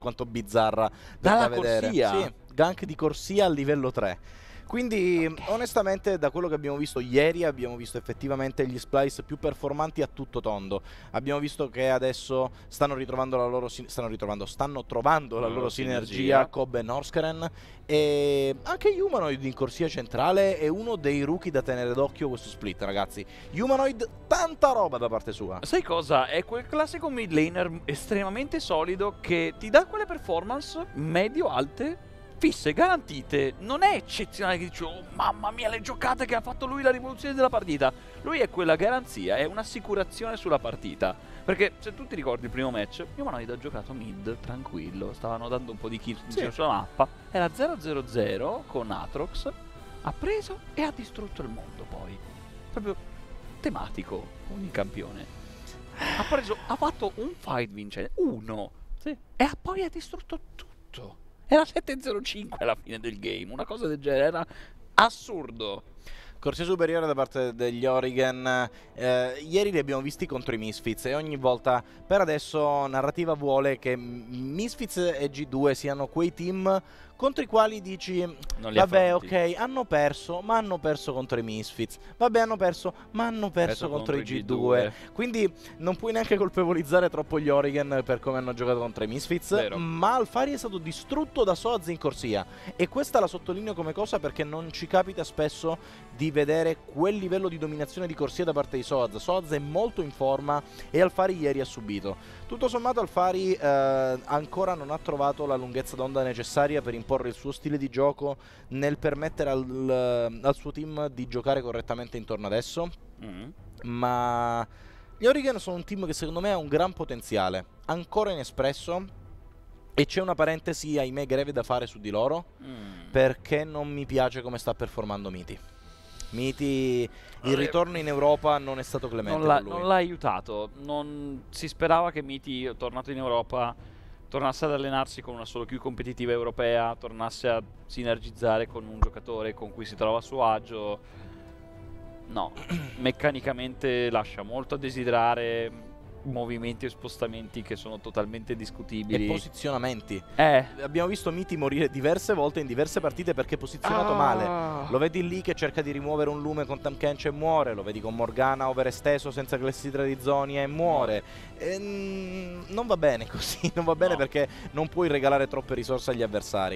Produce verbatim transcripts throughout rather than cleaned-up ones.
quanto bizzarra Dalla da vedere. corsia? Sì, gank di corsia al livello tre. Quindi okay. onestamente da quello che abbiamo visto ieri abbiamo visto effettivamente gli splice più performanti a tutto tondo. Abbiamo visto che adesso stanno ritrovando la loro stanno ritrovando stanno trovando la, la loro sinergia, sinergia Cobb e Norscaren, e anche Humanoid in corsia centrale è uno dei rookie da tenere d'occhio questo split, ragazzi. Humanoid, tanta roba da parte sua. Sai cosa? È quel classico mid laner estremamente solido che ti dà quelle performance medio-alte fisse, garantite. Non è eccezionale che dici oh mamma mia le giocate che ha fatto lui, la rivoluzione della partita. Lui è quella garanzia, è un'assicurazione sulla partita. Perché se tu ti ricordi il primo match, Humanoid ha giocato mid, tranquillo, stavano dando un po' di kill sì. sulla mappa, era zero zero zero con Aatrox, ha preso e ha distrutto il mondo poi. Proprio tematico ogni campione. Ha preso, ha fatto un fight vincente, uno, sì. e poi ha distrutto tutto. Era sette zero cinque alla fine del game, una cosa del genere, era assurdo. Corsia superiore da parte degli Origen, eh, ieri li abbiamo visti contro i Misfits e ogni volta, per adesso, narrativa vuole che Misfits e G due siano quei team contro i quali dici non li vabbè affronti. ok, hanno perso, ma hanno perso contro i Misfits, vabbè hanno perso, ma hanno perso Perso contro, contro i i G due. G due. Quindi non puoi neanche colpevolizzare troppo gli Origen per come hanno giocato contro i Misfits. Vero. Ma Alphari è stato distrutto da Soaz in corsia, e questa la sottolineo come cosa perché non ci capita spesso di vedere quel livello di dominazione di corsia da parte di Soaz. Soaz è molto in forma e Alphari ieri ha subito. Tutto sommato Alphari eh, ancora non ha trovato la lunghezza d'onda necessaria per imporre il suo stile di gioco nel permettere al, al suo team di giocare correttamente intorno adesso. Mm. Ma gli Origen sono un team che secondo me ha un gran potenziale, ancora inespresso, e c'è una parentesi ahimè greve da fare su di loro, Mm. perché non mi piace come sta performando Miti. Miti, il ritorno in Europa non è stato clemente Non l'ha, per lui. non l'ha aiutato. Non si sperava che Miti, tornato in Europa, tornasse ad allenarsi con una solo queue competitiva europea, tornasse a sinergizzare con un giocatore con cui si trova a suo agio. No, meccanicamente lascia molto a desiderare, movimenti e spostamenti che sono totalmente discutibili. E posizionamenti. Eh, Abbiamo visto Miti morire diverse volte in diverse partite perché è posizionato Ah. male. Lo vedi lì che cerca di rimuovere un lume con Tahm Kench e muore. Lo vedi con Morgana overesteso senza clessidra di Zonia e muore. E, mm, non va bene così, non va bene No. perché non puoi regalare troppe risorse agli avversari.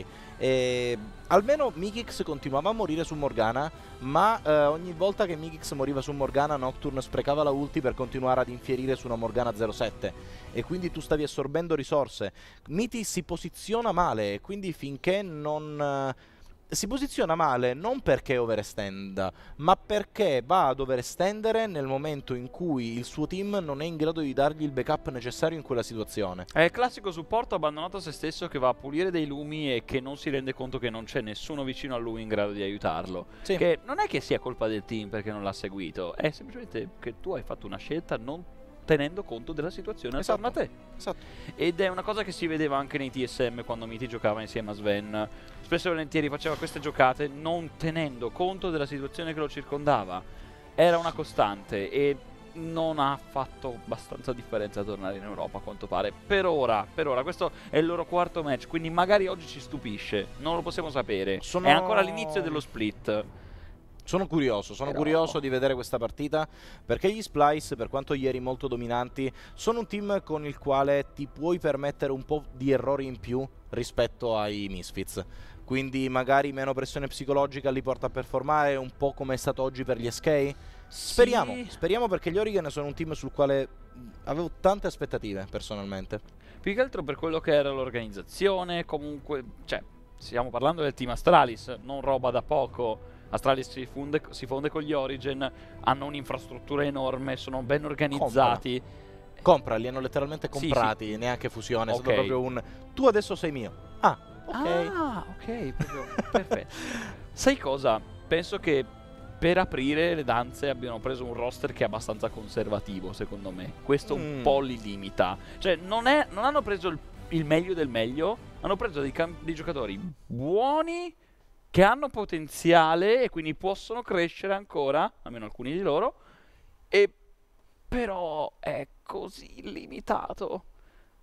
E, almeno Mikix continuava a morire su Morgana, ma eh, ogni volta che Mikix moriva su Morgana, Nocturne sprecava la ulti per continuare ad infierire su una Morgana zero sette, e quindi tu stavi assorbendo risorse. Miti si posiziona male, e quindi finché non... eh, si posiziona male non perché overestenda, ma perché va ad overestendere nel momento in cui il suo team non è in grado di dargli il backup necessario in quella situazione. è il classico supporto abbandonato a se stesso che va a pulire dei lumi e che non si rende conto che non c'è nessuno vicino a lui in grado di aiutarlo. Sì. Che non è che sia colpa del team perché non l'ha seguito, è semplicemente che tu hai fatto una scelta non tenendo conto della situazione attorno a te. Esatto. Ed è una cosa che si vedeva anche nei T S M quando Miti giocava insieme a Sven. Spesso e volentieri faceva queste giocate non tenendo conto della situazione che lo circondava. Era una costante e non ha fatto abbastanza differenza a tornare in Europa a quanto pare. Per ora, per ora, questo è il loro quarto match, quindi magari oggi ci stupisce, non lo possiamo sapere. Sono- È ancora l'inizio dello split. Sono curioso, sono Però- curioso di vedere questa partita, perché gli Splice, per quanto ieri molto dominanti, sono un team con il quale ti puoi permettere un po' di errori in più rispetto ai Misfits. Quindi magari meno pressione psicologica li porta a performare, un po' come è stato oggi per gli S K. Speriamo, Sì. speriamo, perché gli Origen sono un team sul quale avevo tante aspettative personalmente. Più che altro per quello che era l'organizzazione, comunque, cioè, stiamo parlando del team Astralis, non roba da poco. Astralis si fonde, si fonde con gli Origen, hanno un'infrastruttura enorme, sono ben organizzati. Compra, li hanno letteralmente Sì, comprati, sì. neanche fusione, è Ok. stato proprio un tu adesso sei mio. Ah, ok. Ah, ok, proprio perfetto. Sai cosa? Penso che per aprire le danze abbiano preso un roster che è abbastanza conservativo, secondo me. Questo un Mm. po' li limita. Cioè, non, è, non hanno preso il, il meglio del meglio, hanno preso dei, cam- dei giocatori buoni che hanno potenziale e quindi possono crescere ancora, almeno alcuni di loro, e però è così limitato.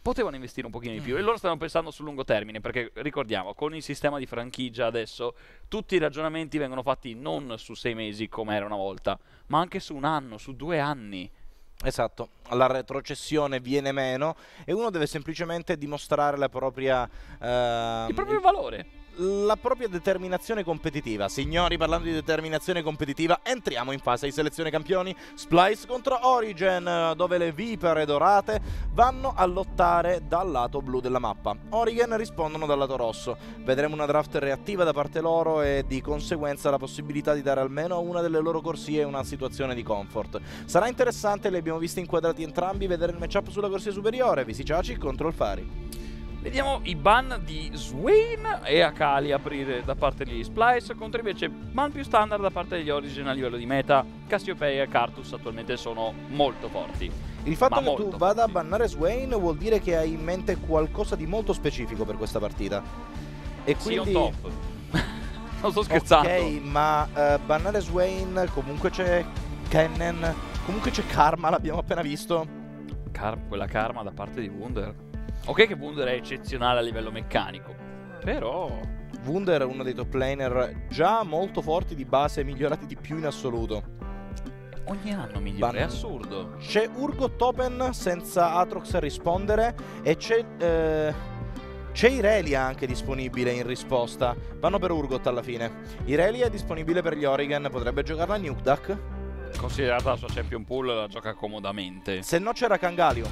potevano investire un pochino di più, Mm. e loro stanno pensando sul lungo termine, perché ricordiamo, con il sistema di franchigia adesso tutti i ragionamenti vengono fatti non su sei mesi come era una volta, ma anche su un anno, su due anni. Esatto, la retrocessione viene meno e uno deve semplicemente dimostrare la propria, ehm, Il proprio valore. la propria determinazione competitiva. Signori, parlando di determinazione competitiva, entriamo in fase di selezione campioni. Splice contro Origen, dove le vipere dorate vanno a lottare dal lato blu della mappa. Origen rispondono dal lato rosso. Vedremo una draft reattiva da parte loro e di conseguenza la possibilità di dare almeno a una delle loro corsie una situazione di comfort. Sarà interessante, li abbiamo visti inquadrati entrambi, vedere il matchup sulla corsia superiore. Visicaci contro il Fari. Vediamo i ban di Swain e Akali aprire da parte degli Splice, contro invece ban più standard da parte degli Origin a livello di meta. Cassiopeia e Karthus attualmente sono molto forti. Il fatto Ma che molto tu vada a forti. bannare Swain vuol dire che hai in mente qualcosa di molto specifico per questa partita. E Sì, on quindi top. Non sto scherzando. ok, ma eh, bannare Swain, comunque c'è Kennen, comunque c'è Karma, l'abbiamo appena visto. Car- quella karma da parte di Wunder. Ok che Wunder è eccezionale a livello meccanico, però Wunder è uno dei top laner già molto forti di base, migliorati di più in assoluto. ogni anno migliore, è Ban- assurdo. C'è Urgot Open senza Atrox a rispondere e c'è eh, c'è Irelia anche disponibile in risposta. Vanno per Urgot alla fine. Irelia è disponibile per gli Origen, potrebbe giocarla Nuke Duck. Considerata la sua champion pool, la gioca comodamente. Se no c'era Kangalio.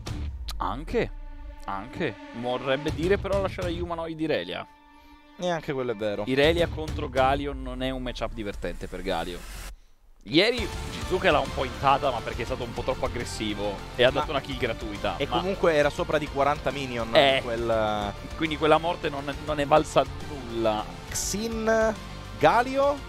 Anche, anche. Vorrebbe dire però lasciare Humanoid Irelia. Neanche quello è vero. Irelia contro Galio non è un matchup divertente per Galio. Ieri Shizuka l'ha un po' intata, ma perché è stato un po' troppo aggressivo e ha Ma- dato una kill gratuita. E ma- comunque era sopra di quaranta minion. Eh. Quel Quindi quella morte non, non è valsa nulla. Xin Galio.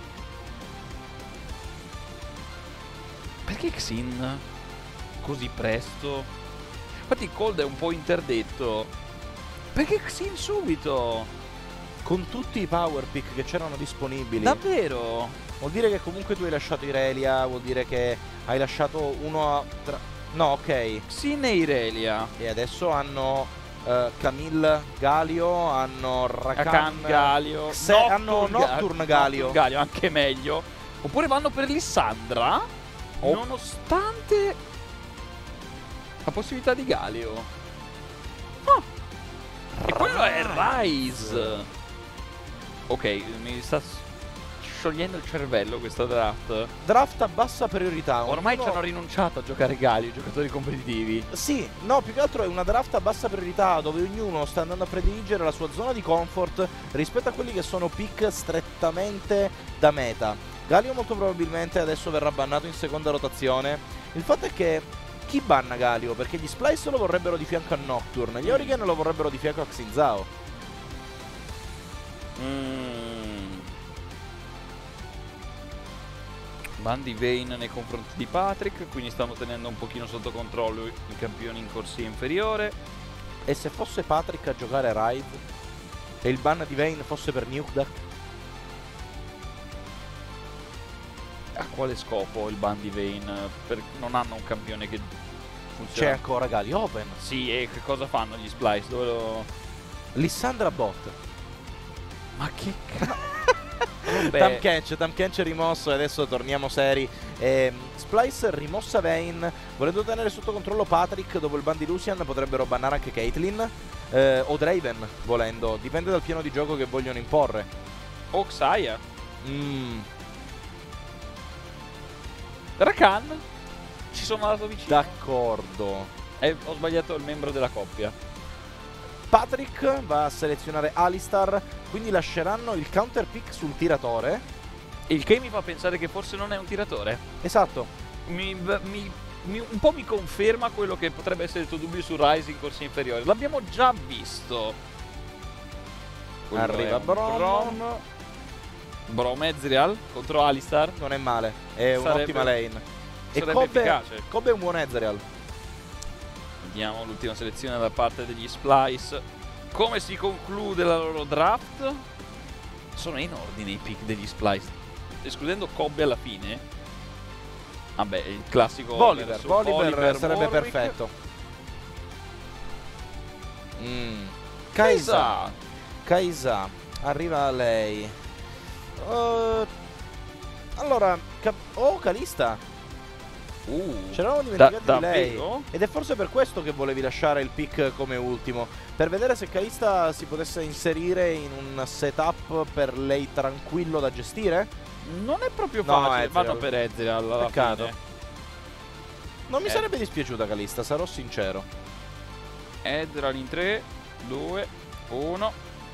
Perché Xin così presto? Infatti Cold è un po' interdetto. Perché Xin subito? Con tutti i power pick che c'erano disponibili. Davvero? Vuol dire che comunque tu hai lasciato Irelia. Vuol dire che hai lasciato uno a tra... No, ok. Xin e Irelia. E adesso hanno eh, Camille Galio, hanno Rakan, Rakan Galio. Se- hanno Nocturne Galio. Nocturne Galio, anche meglio. Oppure vanno per Lissandra. Oh. Nonostante la possibilità di Galio. Ah. E quello è Rise. Ok, mi sta sciogliendo il cervello questa draft. Draft a bassa priorità. Ormai Ognuno- ci hanno rinunciato a giocare Galio, i giocatori competitivi. Sì, no, più che altro è una draft a bassa priorità dove ognuno sta andando a prediligere la sua zona di comfort rispetto a quelli che sono pick strettamente da meta. Galio molto probabilmente adesso verrà bannato in seconda rotazione. Il fatto è che chi banna Galio? Perché gli Splice lo vorrebbero di fianco a Nocturne, gli Origen lo vorrebbero di fianco a Xin-Zhao. Mm. Bandi Vayne nei confronti di Patrick, quindi stanno tenendo un pochino sotto controllo i i campioni in corsia inferiore. E se fosse Patrick a giocare Ride e il ban di Vayne fosse per Nuke Duck? A quale scopo il ban di Vayne? Per- non hanno un campione che C'è funziona. ancora Galio Open. Sì, e che cosa fanno gli Splice? Dove lo... Lissandra Bot. Ma che cazzo? Vabbè. Tam Kench, Tam Kench rimosso e adesso torniamo seri. Ehm, Splice rimossa Vayne, volendo tenere sotto controllo Patrick dopo il ban di Lucian potrebbero bannare anche Caitlyn eh, o Draven volendo, dipende dal piano di gioco che vogliono imporre. O Xayah. Mm, Rakan. Ci sono andato vicino. d'accordo. Eh, ho sbagliato il membro della coppia. Patrick va a selezionare Alistar, quindi lasceranno il counter pick sul tiratore. Il che mi fa pensare che forse non è un tiratore. Esatto. Mi, mi- mi- un po' mi conferma quello che potrebbe essere il tuo dubbio su Rise in corsia inferiore. L'abbiamo già visto. Quello Arriva è un Brom. Brom. Brom Ezreal contro Alistar. Non è male, è Sarebbe- un'ottima lane. E Sarebbe Kobe, efficace. Kobe è un buon Ezreal. Vediamo l'ultima selezione da parte degli Splice. Come si conclude la loro draft? Sono in ordine i pick degli Splice. Escludendo Kobe alla fine. Vabbè, il classico Voliver, verso Voliver sarebbe Warwick. perfetto. Mm. Kaisa. Kaisa. Arriva lei. Uh, allora, oh, Kalista. Uh, Ce l'avevamo dimenticati da, di lei. davvero? Ed è forse per questo che volevi lasciare il pick come ultimo. Per vedere se Kalista si potesse inserire in un setup per lei tranquillo da gestire. Non è proprio No, facile. Ezreal. Vado per Ezreal alla Peccato. fine. Non mi Eh. sarebbe dispiaciuta Kalista, sarò sincero. Ezreal in tre, due, uno.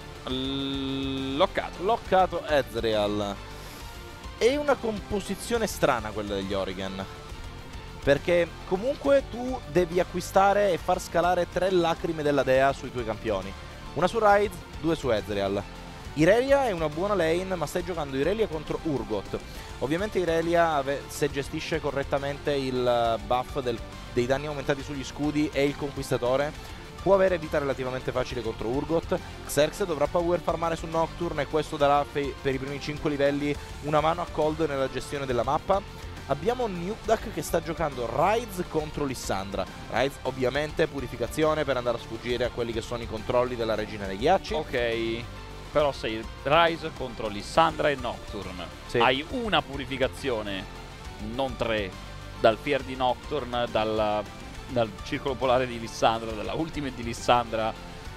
Loccato. Loccato Ezreal. È una composizione strana quella degli Origen, perché comunque tu devi acquistare e far scalare tre lacrime della dea sui tuoi campioni. Una su Ryze, due su Ezreal. Irelia è una buona lane, ma stai giocando Irelia contro Urgot. Ovviamente Irelia, se gestisce correttamente il buff del, dei danni aumentati sugli scudi e il conquistatore, può avere vita relativamente facile contro Urgot. Xerxes dovrà power farmare su Nocturne e questo darà per i primi cinque livelli una mano a Cold nella gestione della mappa. Abbiamo Nukeduck che sta giocando Ryze contro Lissandra. Ryze ovviamente purificazione per andare a sfuggire a quelli che sono i controlli della regina dei ghiacci. Ok, però sei Ryze contro Lissandra e Nocturne. Sì. Hai una purificazione, non tre, dal Fear di Nocturne, dal, dal Circolo Polare di Lissandra, dalla Ultimate di Lissandra.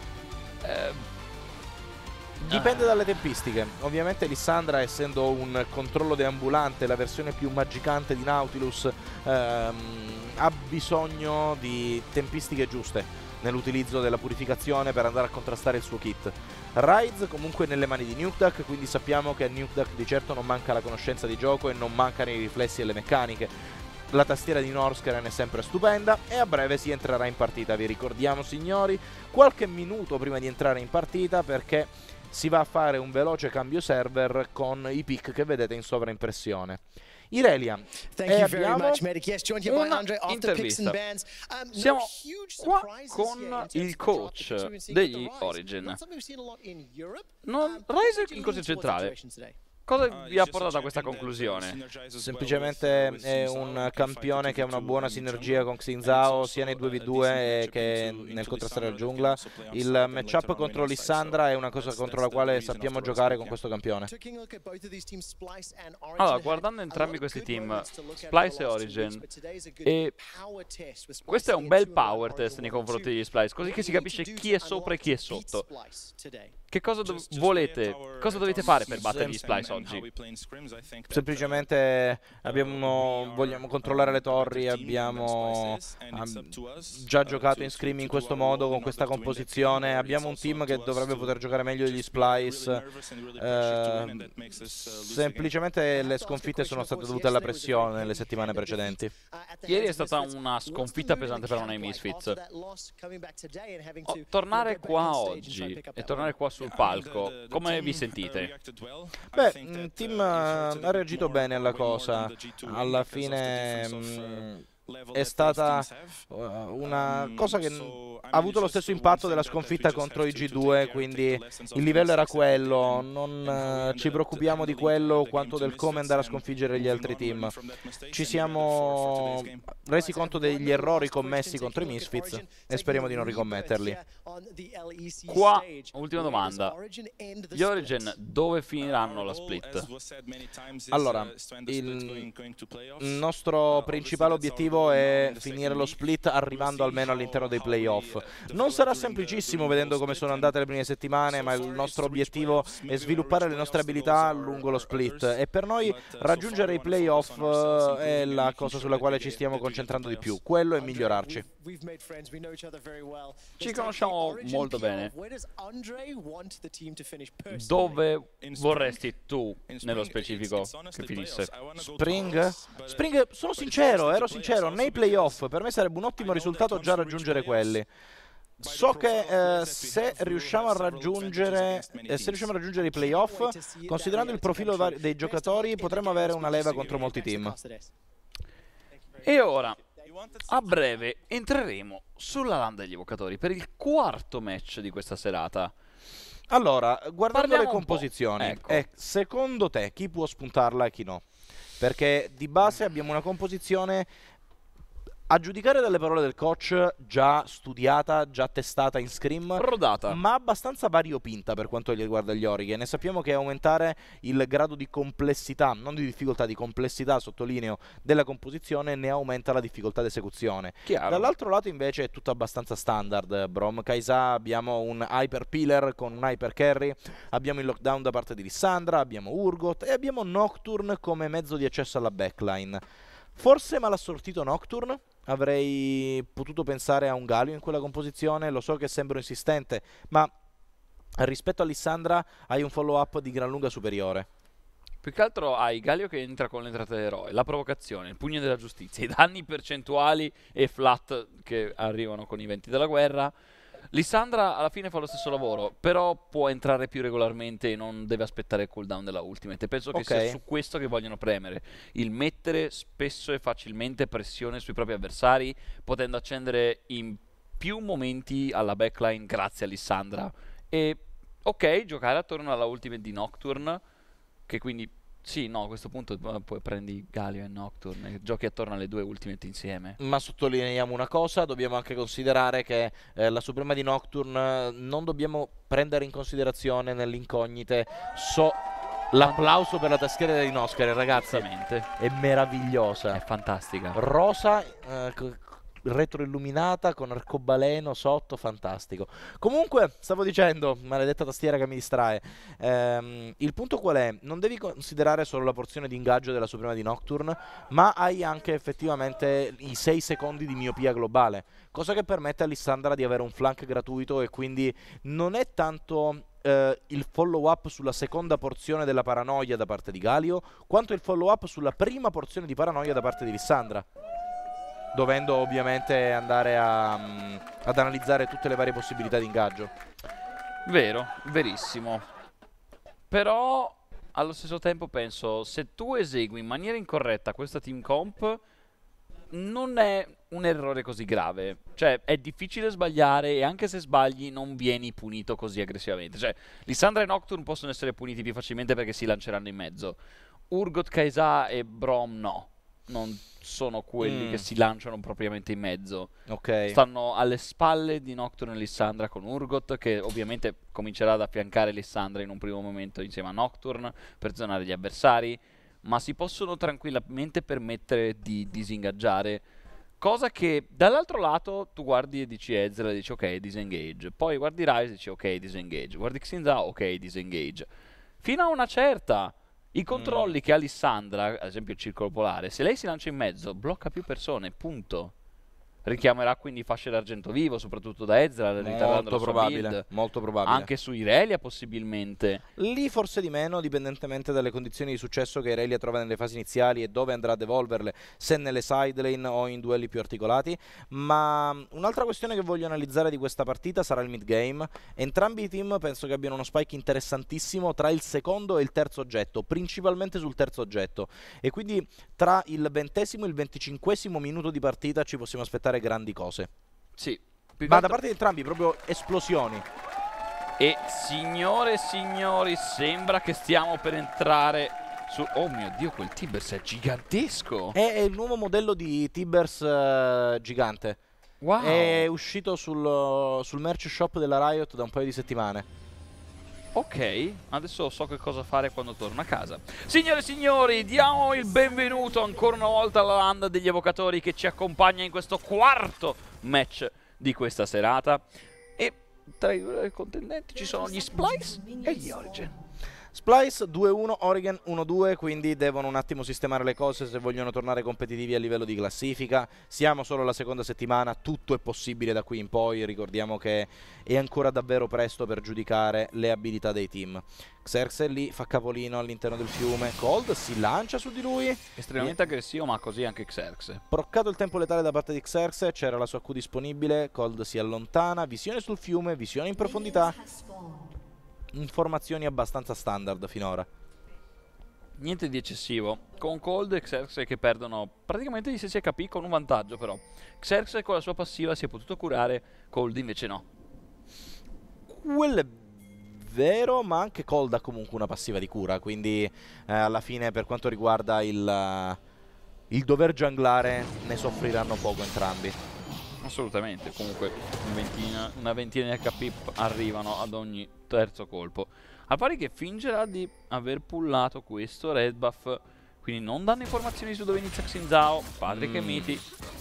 Eh, Dipende dalle tempistiche. Ovviamente Lissandra, essendo un controllo deambulante, la versione più magicante di Nautilus, ehm, ha bisogno di tempistiche giuste nell'utilizzo della purificazione per andare a contrastare il suo kit. Ryze comunque nelle mani di Nukeduck, quindi sappiamo che a Nukeduck di certo non manca la conoscenza di gioco e non mancano i riflessi e le meccaniche. La tastiera di Norskeren è sempre stupenda e a breve si entrerà in partita. Vi ricordiamo, signori, qualche minuto prima di entrare in partita, perché si va a fare un veloce cambio server con i pick che vedete in sovraimpressione. Irelia, e abbiamo una intervista. Siamo qua con il coach degli Origen. Non, Ryze in corsia centrale. Cosa vi ha portato a questa conclusione? Semplicemente è un campione che ha una buona sinergia con Xin Zhao sia nei due vu due che nel contrastare la giungla. Il matchup contro Lissandra è una cosa contro la quale sappiamo giocare con questo campione. Allora, guardando entrambi questi team, Splyce e Origen, e questo è un bel power test nei confronti degli Splyce, così che si capisce chi è sopra e chi è sotto. Che cosa volete, cosa dovete fare per battere gli Splyce oggi? Semplicemente abbiamo, vogliamo controllare le torri, abbiamo um, già giocato in Scream in questo modo, con questa composizione. Abbiamo un team che dovrebbe poter giocare meglio degli Splyce. Eh, semplicemente le sconfitte sono state dovute alla pressione nelle settimane precedenti. Ieri è stata una sconfitta pesante per noi Misfits. Oh, tornare qua oggi e tornare qua sul palco, come vi sentite? Beh, il team ha reagito bene alla cosa. Alla fine mh, è stata uh, una cosa che ha avuto lo stesso impatto della sconfitta contro i G due, quindi il livello era quello. Non uh, ci preoccupiamo di quello quanto del come andare a sconfiggere gli altri team. Ci siamo resi conto degli errori commessi contro i Misfits e speriamo di non ricommetterli. Qua, ultima domanda. Gli Origen dove finiranno la split? Allora, il nostro principale obiettivo è finire lo split arrivando almeno all'interno dei playoff. Non sarà semplicissimo vedendo come sono andate le prime settimane, ma il nostro obiettivo è sviluppare le nostre abilità lungo lo split, e per noi raggiungere i playoff è la cosa sulla quale ci stiamo concentrando di più. Quello è migliorarci. Ci conosciamo molto bene. Dove vorresti tu, nello specifico, che finisse? Spring? Spring, sono sincero, ero sincero, nei playoff per me sarebbe un ottimo risultato già raggiungere quelli. So che eh, se riusciamo a raggiungere eh, se riusciamo a raggiungere i playoff, considerando il profilo dei giocatori, potremmo avere una leva contro molti team. E ora, a breve, entreremo sulla LAN degli evocatori per il quarto match di questa serata. Allora, guardando Parliamo le composizioni, ecco. eh, secondo te chi può spuntarla e chi no? Perché di base abbiamo una composizione A giudicare dalle parole del coach, già studiata, già testata in Scrim, Rodata. ma abbastanza variopinta per quanto riguarda gli Origen. E sappiamo che aumentare il grado di complessità, non di difficoltà, di complessità, sottolineo, della composizione ne aumenta la difficoltà d'esecuzione. Chiaro. Dall'altro lato invece è tutto abbastanza standard. Brom Kai'Sa, abbiamo un Hyper Pillar con un Hyper Carry, abbiamo il lockdown da parte di Lissandra, abbiamo Urgot e abbiamo Nocturne come mezzo di accesso alla backline. Forse mal assortito Nocturne? Avrei potuto pensare a un Galio in quella composizione, lo so che sembro insistente, ma rispetto a Lissandra hai un follow up di gran lunga superiore. Più che altro hai Galio che entra con l'entrata dell'eroe, la provocazione, il pugno della giustizia, i danni percentuali e flat che arrivano con i venti della guerra. Lissandra alla fine fa lo stesso lavoro, però può entrare più regolarmente e non deve aspettare il cooldown della ultimate. E penso che Ok. sia su questo che vogliono premere, il mettere spesso e facilmente pressione sui propri avversari, potendo accendere in più momenti alla backline grazie a Lissandra. E ok, giocare attorno alla ultimate di Nocturne, che quindi sì, no, a questo punto eh, poi prendi Galio e Nocturne e giochi attorno alle due ultimate insieme. Ma sottolineiamo una cosa, dobbiamo anche considerare che eh, la Suprema di Nocturne eh, non dobbiamo prendere in considerazione nell'incognite. So, l'applauso per la tastiera di Noscar, ragazzi, Esattamente. è meravigliosa. È fantastica. Rosa, eh, co- retroilluminata con arcobaleno sotto, fantastico. Comunque, stavo dicendo, maledetta tastiera che mi distrae. Ehm, il punto qual è? Non devi considerare solo la porzione di ingaggio della Suprema di Nocturne, ma hai anche effettivamente i sei secondi di miopia globale, cosa che permette a Lissandra di avere un flank gratuito e quindi non è tanto eh, il follow up sulla seconda porzione della paranoia da parte di Galio, quanto il follow up sulla prima porzione di paranoia da parte di Lissandra, dovendo ovviamente andare a, mm, ad analizzare tutte le varie possibilità di ingaggio. Vero, verissimo. Però allo stesso tempo penso, se tu esegui in maniera incorretta questa team comp, non è un errore così grave. Cioè, è difficile sbagliare e anche se sbagli non vieni punito così aggressivamente. Cioè, Lissandra e Nocturne possono essere puniti più facilmente perché si lanceranno in mezzo. Urgot, Kai'Sa e Brom no. Non sono quelli Mm. che si lanciano propriamente in mezzo. Ok. Stanno alle spalle di Nocturne e Lissandra con Urgot, che ovviamente comincerà ad affiancare Lissandra in un primo momento insieme a Nocturne per zonare gli avversari, ma si possono tranquillamente permettere di disingaggiare, cosa che dall'altro lato tu guardi e dici Ezreal e dici ok, disengage, poi guardi Ryze e dici ok, disengage, guardi Xinza, ok, disengage, fino a una certa. I controlli Mm. che ha Lissandra, ad esempio il circolo polare, se lei si lancia in mezzo, blocca più persone, punto. Richiamerà quindi fasce d'argento vivo, soprattutto da Ezreal, ritardando Molto la sua probabile, build. molto probabile. Anche su Irelia possibilmente. Lì forse di meno, dipendentemente dalle condizioni di successo che Irelia trova nelle fasi iniziali e dove andrà ad evolverle, se nelle side lane o in duelli più articolati. Ma mm, un'altra questione che voglio analizzare di questa partita sarà il mid game. Entrambi i team penso che abbiano uno spike interessantissimo tra il secondo e il terzo oggetto, principalmente sul terzo oggetto. E quindi tra il ventesimo e il venticinquesimo minuto di partita ci possiamo aspettare grandi cose. Sì. più che Ma da altro- parte di entrambi proprio esplosioni. E signore e signori, sembra che stiamo per entrare su... Oh mio Dio, quel Tibers è gigantesco! È, è il nuovo modello di Tibers eh, gigante. Wow! È uscito sul, sul merch shop della Riot da un paio di settimane. Ok, adesso so che cosa fare quando torno a casa. Signore e signori, diamo il benvenuto ancora una volta alla landa degli evocatori che ci accompagna in questo quarto match di questa serata. E tra i contendenti ci sono gli Splice e gli Origin. Splice due uno, Origen uno due, quindi devono un attimo sistemare le cose se vogliono tornare competitivi a livello di classifica. Siamo solo alla seconda settimana, tutto è possibile da qui in poi, ricordiamo che è ancora davvero presto per giudicare le abilità dei team. Xerxes lì fa capolino all'interno del fiume, Cold si lancia su di lui, Estremamente aggressivo, ma così anche Xerxes. proccato il tempo letale da parte di Xerxes, c'era la sua Q disponibile, Cold si allontana, visione sul fiume, visione in profondità. Informazioni abbastanza standard finora. Niente di eccessivo. Con Cold e Xerxes che perdono praticamente gli stessi H P con un vantaggio però. Xerxes con la sua passiva si è potuto curare, Cold invece no. Quello è vero, ma anche Cold ha comunque una passiva di cura, quindi eh, alla fine per quanto riguarda il, il dover junglare ne soffriranno poco entrambi. Assolutamente, comunque una ventina, una ventina di H P arrivano ad ogni terzo colpo. Al pari che fingerà di aver pullato questo red buff, quindi non danno informazioni su dove inizia Xin Zhao, Patrick mm. e Mithy.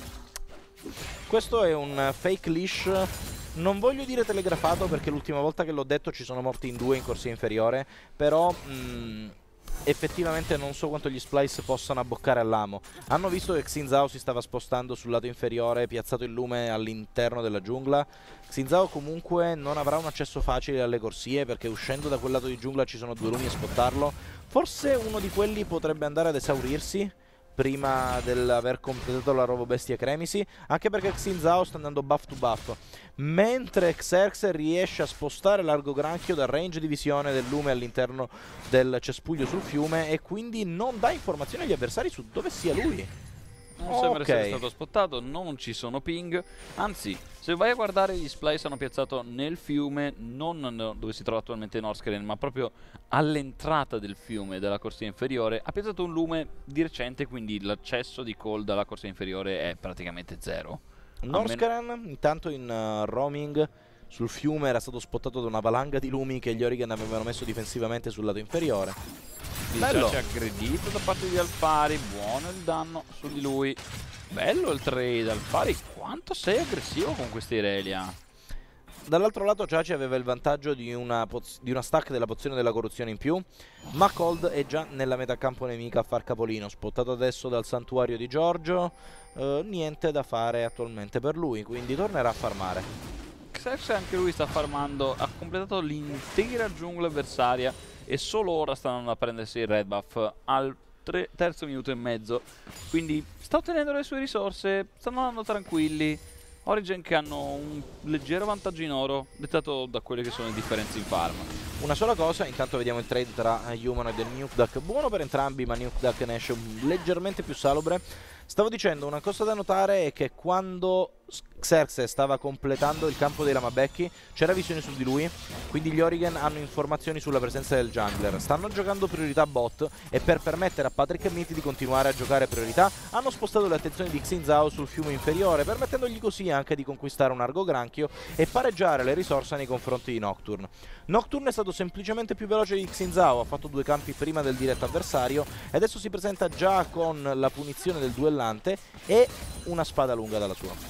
Questo è un fake leash, non voglio dire telegrafato perché l'ultima volta che l'ho detto ci sono morti in due in corsia inferiore, però... Mm, effettivamente non so quanto gli Splice possano abboccare all'amo. Hanno visto che Xin Zhao si stava spostando sul lato inferiore, piazzato il lume all'interno della giungla. Xin Zhao comunque non avrà un accesso facile alle corsie perché uscendo da quel lato di giungla ci sono due lumi a spottarlo. Forse uno di quelli potrebbe andare ad esaurirsi prima dell'aver completato la Robo Bestia Cremisi, anche perché Xin Zhao sta andando buff to buff, mentre Xerxes riesce a spostare Largo Granchio dal range di visione del lume all'interno del cespuglio sul fiume e quindi non dà informazioni agli avversari su dove sia lui. Non okay. sembra essere stato spottato, non ci sono ping, anzi se vai a guardare gli Splice hanno piazzato nel fiume, non dove si trova attualmente Norscaren, ma proprio all'entrata del fiume della corsia inferiore, ha piazzato un lume di recente, quindi l'accesso di Cold alla corsia inferiore è praticamente zero. Norscaren intanto in uh, roaming sul fiume era stato spottato da una valanga di lumi che gli Origen avevano messo difensivamente sul lato inferiore. Bello, ci ha aggredito da parte di Alphari, buono il danno su di lui. Bello il trade, Alphari, quanto sei aggressivo con questa Irelia. Dall'altro lato Ciaci aveva il vantaggio di una, di una stack della pozione della corruzione in più, ma Cold è già nella metacampo nemica a far capolino, spottato adesso dal santuario di Giorgio, eh, niente da fare attualmente per lui, quindi tornerà a farmare. Xerxes anche lui sta farmando, ha completato l'intera giungla avversaria e solo ora stanno a prendersi il red buff al terzo minuto e mezzo, quindi sta ottenendo le sue risorse, stanno andando tranquilli. Origen che hanno un leggero vantaggio in oro dettato da quelle che sono le differenze in farm. Una sola cosa, intanto vediamo il trade tra Humanoid e Nuke Duck, buono per entrambi ma Nuke Duck ne esce leggermente più salubre. Stavo dicendo, una cosa da notare è che quando Xerxes stava completando il campo dei Lamabecchi c'era visione su di lui, quindi gli Origen hanno informazioni sulla presenza del jungler. Stanno giocando priorità bot e per permettere a Patrick e Mithy di continuare a giocare priorità hanno spostato le attenzioni di Xin Zhao sul fiume inferiore, permettendogli così anche di conquistare un Argo Granchio e pareggiare le risorse nei confronti di Nocturne. Nocturne è stato semplicemente più veloce di Xin Zhao, ha fatto due campi prima del diretto avversario e adesso si presenta già con la punizione del duellante e una spada lunga dalla sua.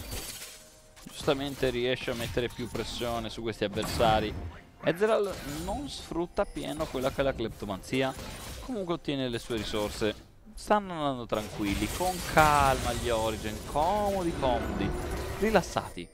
Giustamente riesce a mettere più pressione su questi avversari. Ezreal non sfrutta appieno quella che è la cleptomanzia, comunque ottiene le sue risorse. Stanno andando tranquilli, con calma gli Origen, comodi comodi, rilassati.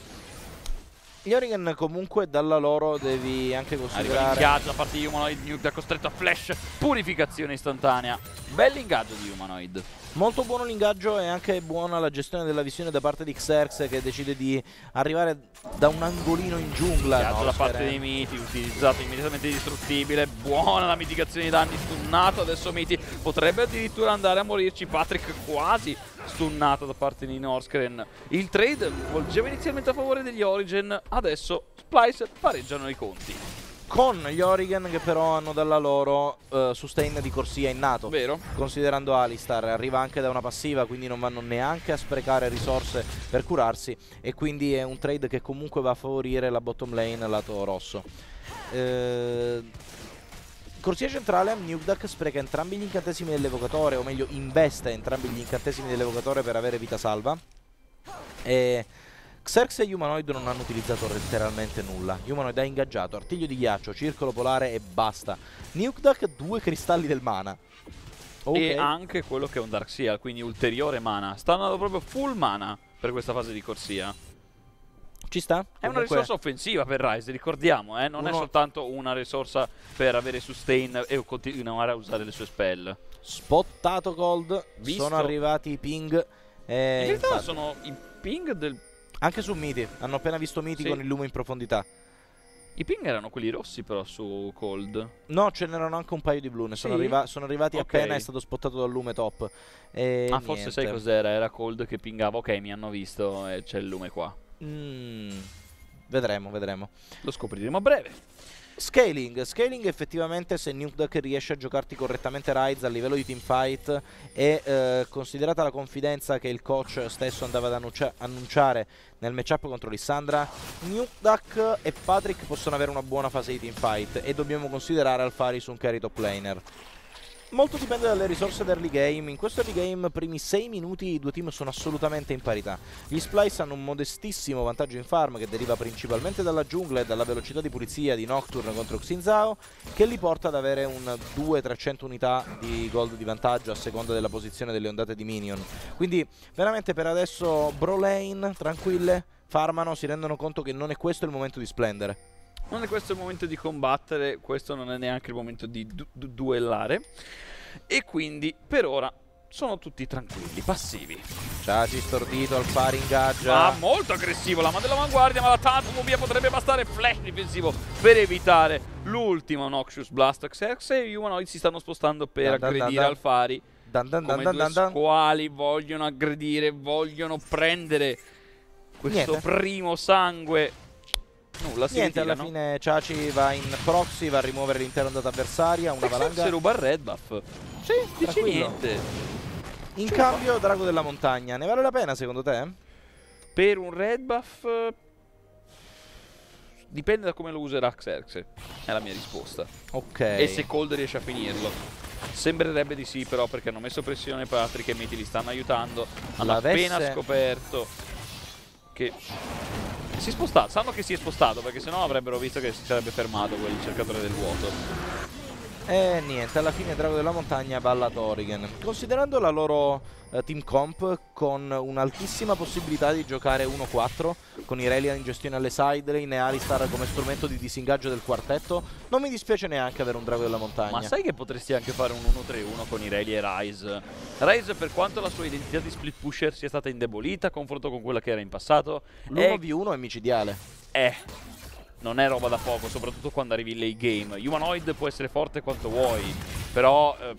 Gli Origen comunque dalla loro devi anche considerare... Arriva l'ingaggio da parte di Humanoid, Nuke costretto a flash, purificazione istantanea. Bell'ingaggio di Humanoid. Molto buono l'ingaggio e anche buona la gestione della visione da parte di Xerxes che decide di arrivare da un angolino in giungla. L'ingaggio da parte dei Mithy, utilizzato immediatamente distruttibile, buona la mitigazione di danni, stunnato adesso Mithy, potrebbe addirittura andare a morirci, Patrick quasi stunnato da parte di Norscaren. Il trade volgeva inizialmente a favore degli Origen, adesso Splice pareggiano i conti. Con gli Origen che però hanno dalla loro uh, sustain di corsia innato. Vero. Considerando Alistar, arriva anche da una passiva, quindi non vanno neanche a sprecare risorse per curarsi. E quindi è un trade che comunque va a favorire la bottom lane lato rosso. Eh, corsia centrale, Nuke Duck spreca entrambi gli incantesimi dell'evocatore, o meglio investe entrambi gli incantesimi dell'evocatore per avere vita salva. E... Xerxes e Humanoid non hanno utilizzato letteralmente nulla. Humanoid ha ingaggiato artiglio di ghiaccio, circolo polare e basta. Nuke Duck due cristalli del mana. Okay. E anche quello che è un Dark Seal, quindi ulteriore mana. Stanno andando proprio full mana per questa fase di corsia. Ci sta? È una risorsa offensiva per Ryze, ricordiamo, eh? non uno... è soltanto una risorsa per avere sustain e continuare a usare le sue spell. Spottato Cold, Visto... sono arrivati i ping. E in realtà infatti... sono i ping del... Anche su Mithy, hanno appena visto Mithy sì. con il lume in profondità. I ping erano quelli rossi però su Cold. No, ce n'erano anche un paio di blu, ne sì? sono, arriva sono arrivati okay. appena è stato spottato dal lume top. E ah, niente. forse sai cos'era? Era Cold che pingava, ok, mi hanno visto e c'è il lume qua. Mm, vedremo, vedremo. Lo scopriremo a breve. Scaling, scaling effettivamente se Nukeduck riesce a giocarti correttamente Ryze a livello di teamfight e eh, considerata la confidenza che il coach stesso andava ad annuncia annunciare nel matchup contro Lissandra, Nukeduck e Patrick possono avere una buona fase di teamfight e dobbiamo considerare Alphari su un carry top laner. Molto dipende dalle risorse dell'early game. In questo early game, primi sei minuti, i due team sono assolutamente in parità. Gli Splice hanno un modestissimo vantaggio in farm che deriva principalmente dalla giungla e dalla velocità di pulizia di Nocturne contro Xin Zhao, che li porta ad avere un duecento trecento unità di gold di vantaggio a seconda della posizione delle ondate di minion. Quindi veramente per adesso bro lane, tranquille, farmano, si rendono conto che non è questo il momento di splendere. Non è questo il momento di combattere, questo non è neanche il momento di du du duellare. E quindi per ora sono tutti tranquilli, passivi. Chachi stordito, Alphari ingaggia. Ah, molto aggressivo, lama dell'avanguardia, ma la Tantumobia potrebbe bastare. Flash difensivo per evitare l'ultimo Noxious Blast. Xerxes e Humanoid si stanno spostando per Dan, dan, aggredire dan, dan. Alphari. Dan, dan, Come dan, dan, due dan. squali vogliono aggredire, vogliono prendere questo Niente. primo sangue. Nulla, si Niente, alla ritirano. fine Chachi va in proxy, va a rimuovere l'intera ondata avversaria, una Xerxes valanga. ruba il red buff. Sì, Dice tranquillo. niente. In cambio, Drago della Montagna, ne vale la pena secondo te? Per un red buff eh, dipende da come lo userà Xerxes. È la mia risposta. Ok. E se Cold riesce a finirlo. Sembrerebbe di sì, però, perché hanno messo pressione Patrick e Meti li stanno aiutando. Hanno L'avesse- appena scoperto che si è spostato. Sanno che si è spostato, perché sennò avrebbero visto che si sarebbe fermato quel cercatore del vuoto. E niente, alla fine Drago della Montagna balla Torigen. Considerando la loro eh, team comp con un'altissima possibilità di giocare uno quattro, con Irelia in gestione alle sidelane e Alistar come strumento di disingaggio del quartetto, non mi dispiace neanche avere un Drago della Montagna. Ma sai che potresti anche fare un uno tre uno con Irelia e Ryze? Ryze, per quanto la sua identità di split pusher sia stata indebolita a confronto con quella che era in passato, L'uno vu uno è micidiale. è... non è roba da poco, soprattutto quando arrivi in late game. Humanoid può essere forte quanto vuoi, però eh,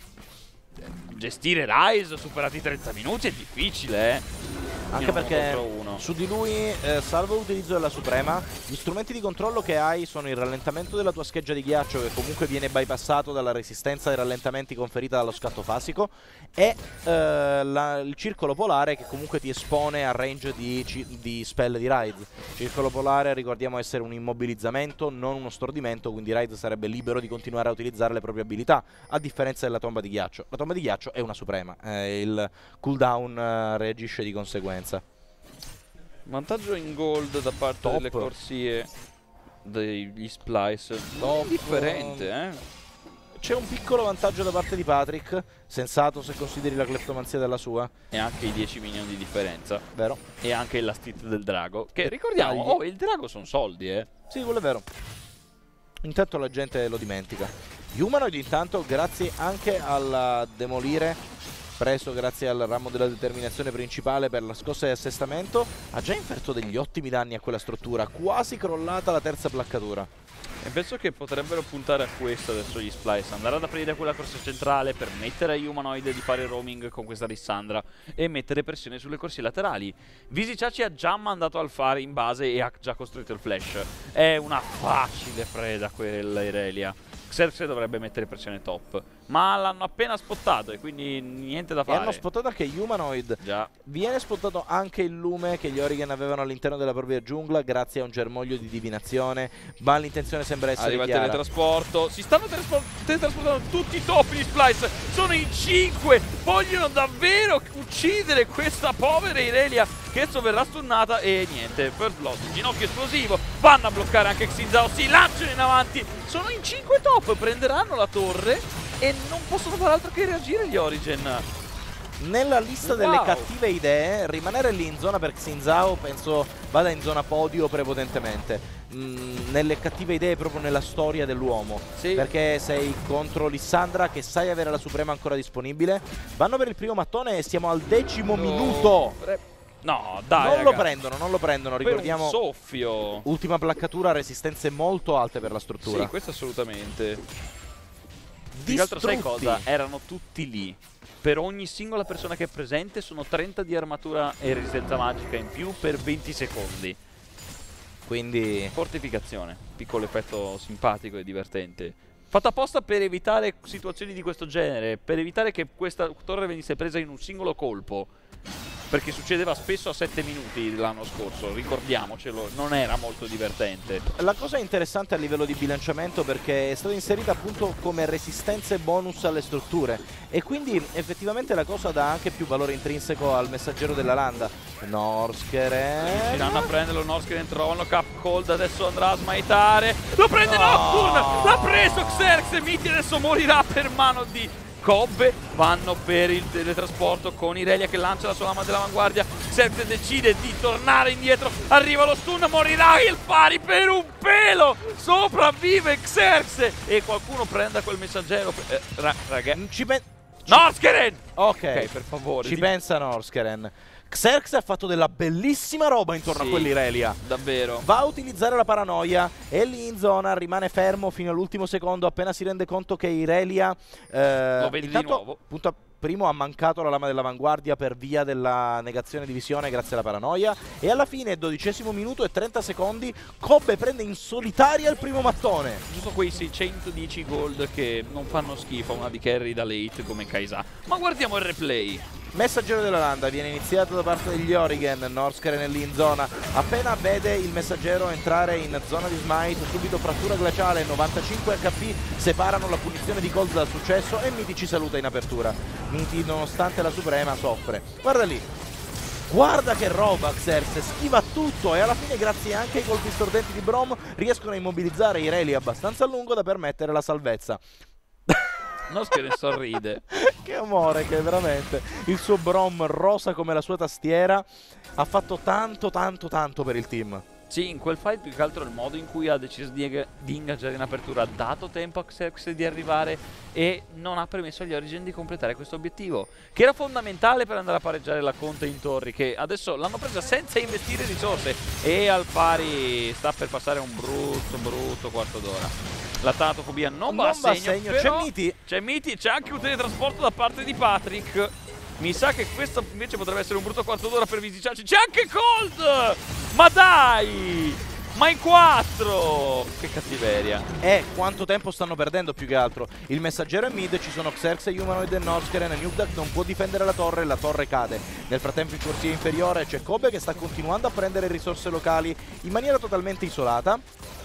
gestire Ryze superati i trenta minuti è difficile, eh. Anche Io non perché contro uno. su di lui, eh, salvo l'utilizzo della Suprema, gli strumenti di controllo che hai sono il rallentamento della tua scheggia di ghiaccio, che comunque viene bypassato dalla resistenza ai rallentamenti conferita dallo scatto fasico, e eh, la- il circolo polare, che comunque ti espone a range di, ci- di spell di Ryze. Circolo polare, ricordiamo essere un immobilizzamento, non uno stordimento, quindi Ryze sarebbe libero di continuare a utilizzare le proprie abilità, a differenza della tomba di ghiaccio. La tomba di ghiaccio è una Suprema, eh, il cooldown eh, reagisce di conseguenza. Vantaggio in gold da parte Top. delle corsie degli Splice. Top. Differente, eh. C'è un piccolo vantaggio da parte di Patrick, sensato se consideri la cleptomanzia della sua, E anche i dieci minion di differenza. vero? E anche il last hit del drago. Che ricordiamo, Tagli. oh, il drago sono soldi, eh. Sì, quello è vero. Intanto la gente lo dimentica. Humanoid intanto, grazie anche al demolire preso grazie al ramo della determinazione principale per la scossa di assestamento, ha già inferto degli ottimi danni a quella struttura, quasi crollata la terza placcatura. E penso che potrebbero puntare a questo adesso gli Splice, andare ad aprire quella corsia centrale per mettere a Humanoid di fare roaming con questa Lissandra e mettere pressione sulle corsie laterali. Visiciaci ha già mandato Alphari in base e ha già costruito il flash. È una facile preda quella Irelia. Xerxes dovrebbe mettere pressione top, ma l'hanno appena spottato e quindi niente da E fare. hanno spottato anche Humanoid. Già. Viene spottato anche il lume che gli Origen avevano all'interno della propria giungla grazie a un germoglio di divinazione, ma l'intenzione sembra essere Arriva il chiara. teletrasporto. Si stanno teletraspor- teletrasportando tutti i top di Splice. Sono in cinque. Vogliono davvero uccidere questa povera Irelia, che adesso verrà stunnata. E niente, First Blood, ginocchio esplosivo. Vanno a bloccare anche Xin Zhao. Si lanciano in avanti. Sono in cinque top. Prenderanno la torre e non possono fare altro che reagire gli Origen. Nella lista delle Wow. cattive idee, rimanere lì in zona per Xin Zhao penso vada in zona podio prepotentemente. Mm, nelle cattive idee proprio nella storia dell'uomo. Sì. Perché sei contro Lissandra che sai avere la Suprema ancora disponibile. Vanno per il primo mattone e siamo al decimo No. minuto. No, dai, non lo raga. prendono, non lo prendono, Per ricordiamo. un soffio. Ultima placcatura, resistenze molto alte per la struttura. Sì, questo assolutamente. Più che altro sai Distrutti. cosa? Erano tutti lì. Per ogni singola persona che è presente sono trenta di armatura e resistenza magica in più per venti secondi. Quindi fortificazione, piccolo effetto simpatico e divertente. Fatto apposta per evitare situazioni di questo genere, per evitare che questa torre venisse presa in un singolo colpo. Perché succedeva spesso a sette minuti l'anno scorso, ricordiamocelo, non era molto divertente. La cosa interessante a livello di bilanciamento perché è stata inserita appunto come resistenze bonus alle strutture e quindi effettivamente la cosa dà anche più valore intrinseco al messaggero della landa. Norskeren riusciranno a prenderlo, Norskeren trovano Cap Cold, adesso andrà a smaitare, lo prende no. Nocturne, l'ha preso Xerxes, Mithy adesso morirà per mano di Cobbe. Vanno per il teletrasporto con Irelia che lancia la sua lama dell'avanguardia. Xerxes decide di tornare indietro, arriva lo stun, morirà il pari per un pelo, sopravvive Xerxes e qualcuno prenda quel messaggero. eh, ra raga ci pensa Norskeren! Ok, Ok, per favore. Ci di... pensa Norskeren. Xerxes ha fatto della bellissima roba intorno sì, a quell'Irelia. Davvero. Va a utilizzare la paranoia e lì in zona rimane fermo fino all'ultimo secondo appena si rende conto che Irelia eh, lo vede di nuovo. Punta, primo ha mancato la lama dell'avanguardia per via della negazione di visione grazie alla paranoia e alla fine dodicesimo minuto e trenta secondi Cobbe prende in solitaria il primo mattone. Giusto quei seicentodieci gold che non fanno schifo a una di carry da late come Kai'Sa. Ma guardiamo il replay. Messaggero della landa viene iniziato da parte degli Origen. Norskeren è lì in zona. Appena vede il messaggero entrare in zona di smite, subito frattura glaciale, novantacinque H P separano la punizione di Cold dal successo e Mithy ci saluta in apertura. Mithy, nonostante la suprema, soffre. Guarda lì, guarda che roba Xerxes, schiva tutto e alla fine grazie anche ai colpi stordenti di Braum riescono a immobilizzare Irelia abbastanza a lungo da permettere la salvezza. Norskeren sorride. Che amore che veramente il suo Braum rosa come la sua tastiera ha fatto tanto tanto tanto per il team. Sì, in quel fight più che altro il modo in cui ha deciso di, di ingaggiare in apertura ha dato tempo a Xerxes di arrivare e non ha permesso agli Origin di completare questo obiettivo, che era fondamentale per andare a pareggiare la Conte in torri, che adesso l'hanno presa senza investire risorse e al pari sta per passare un brutto brutto quarto d'ora. La tanatofobia non, non va a segno, c'è Mithy, c'è Mithy, c'è anche un teletrasporto da parte di Patrick. Mi sa che questo invece potrebbe essere un brutto quarto d'ora per Visiciaci. C'è anche Cold! Ma dai! Ma in quattro! Che cattiveria. E quanto tempo stanno perdendo più che altro. Il messaggero è mid, ci sono Xerxes, Humanoid e Norskeren. Nukeduck non può difendere la torre e la torre cade. Nel frattempo in corsia inferiore c'è Cobbe che sta continuando a prendere risorse locali in maniera totalmente isolata.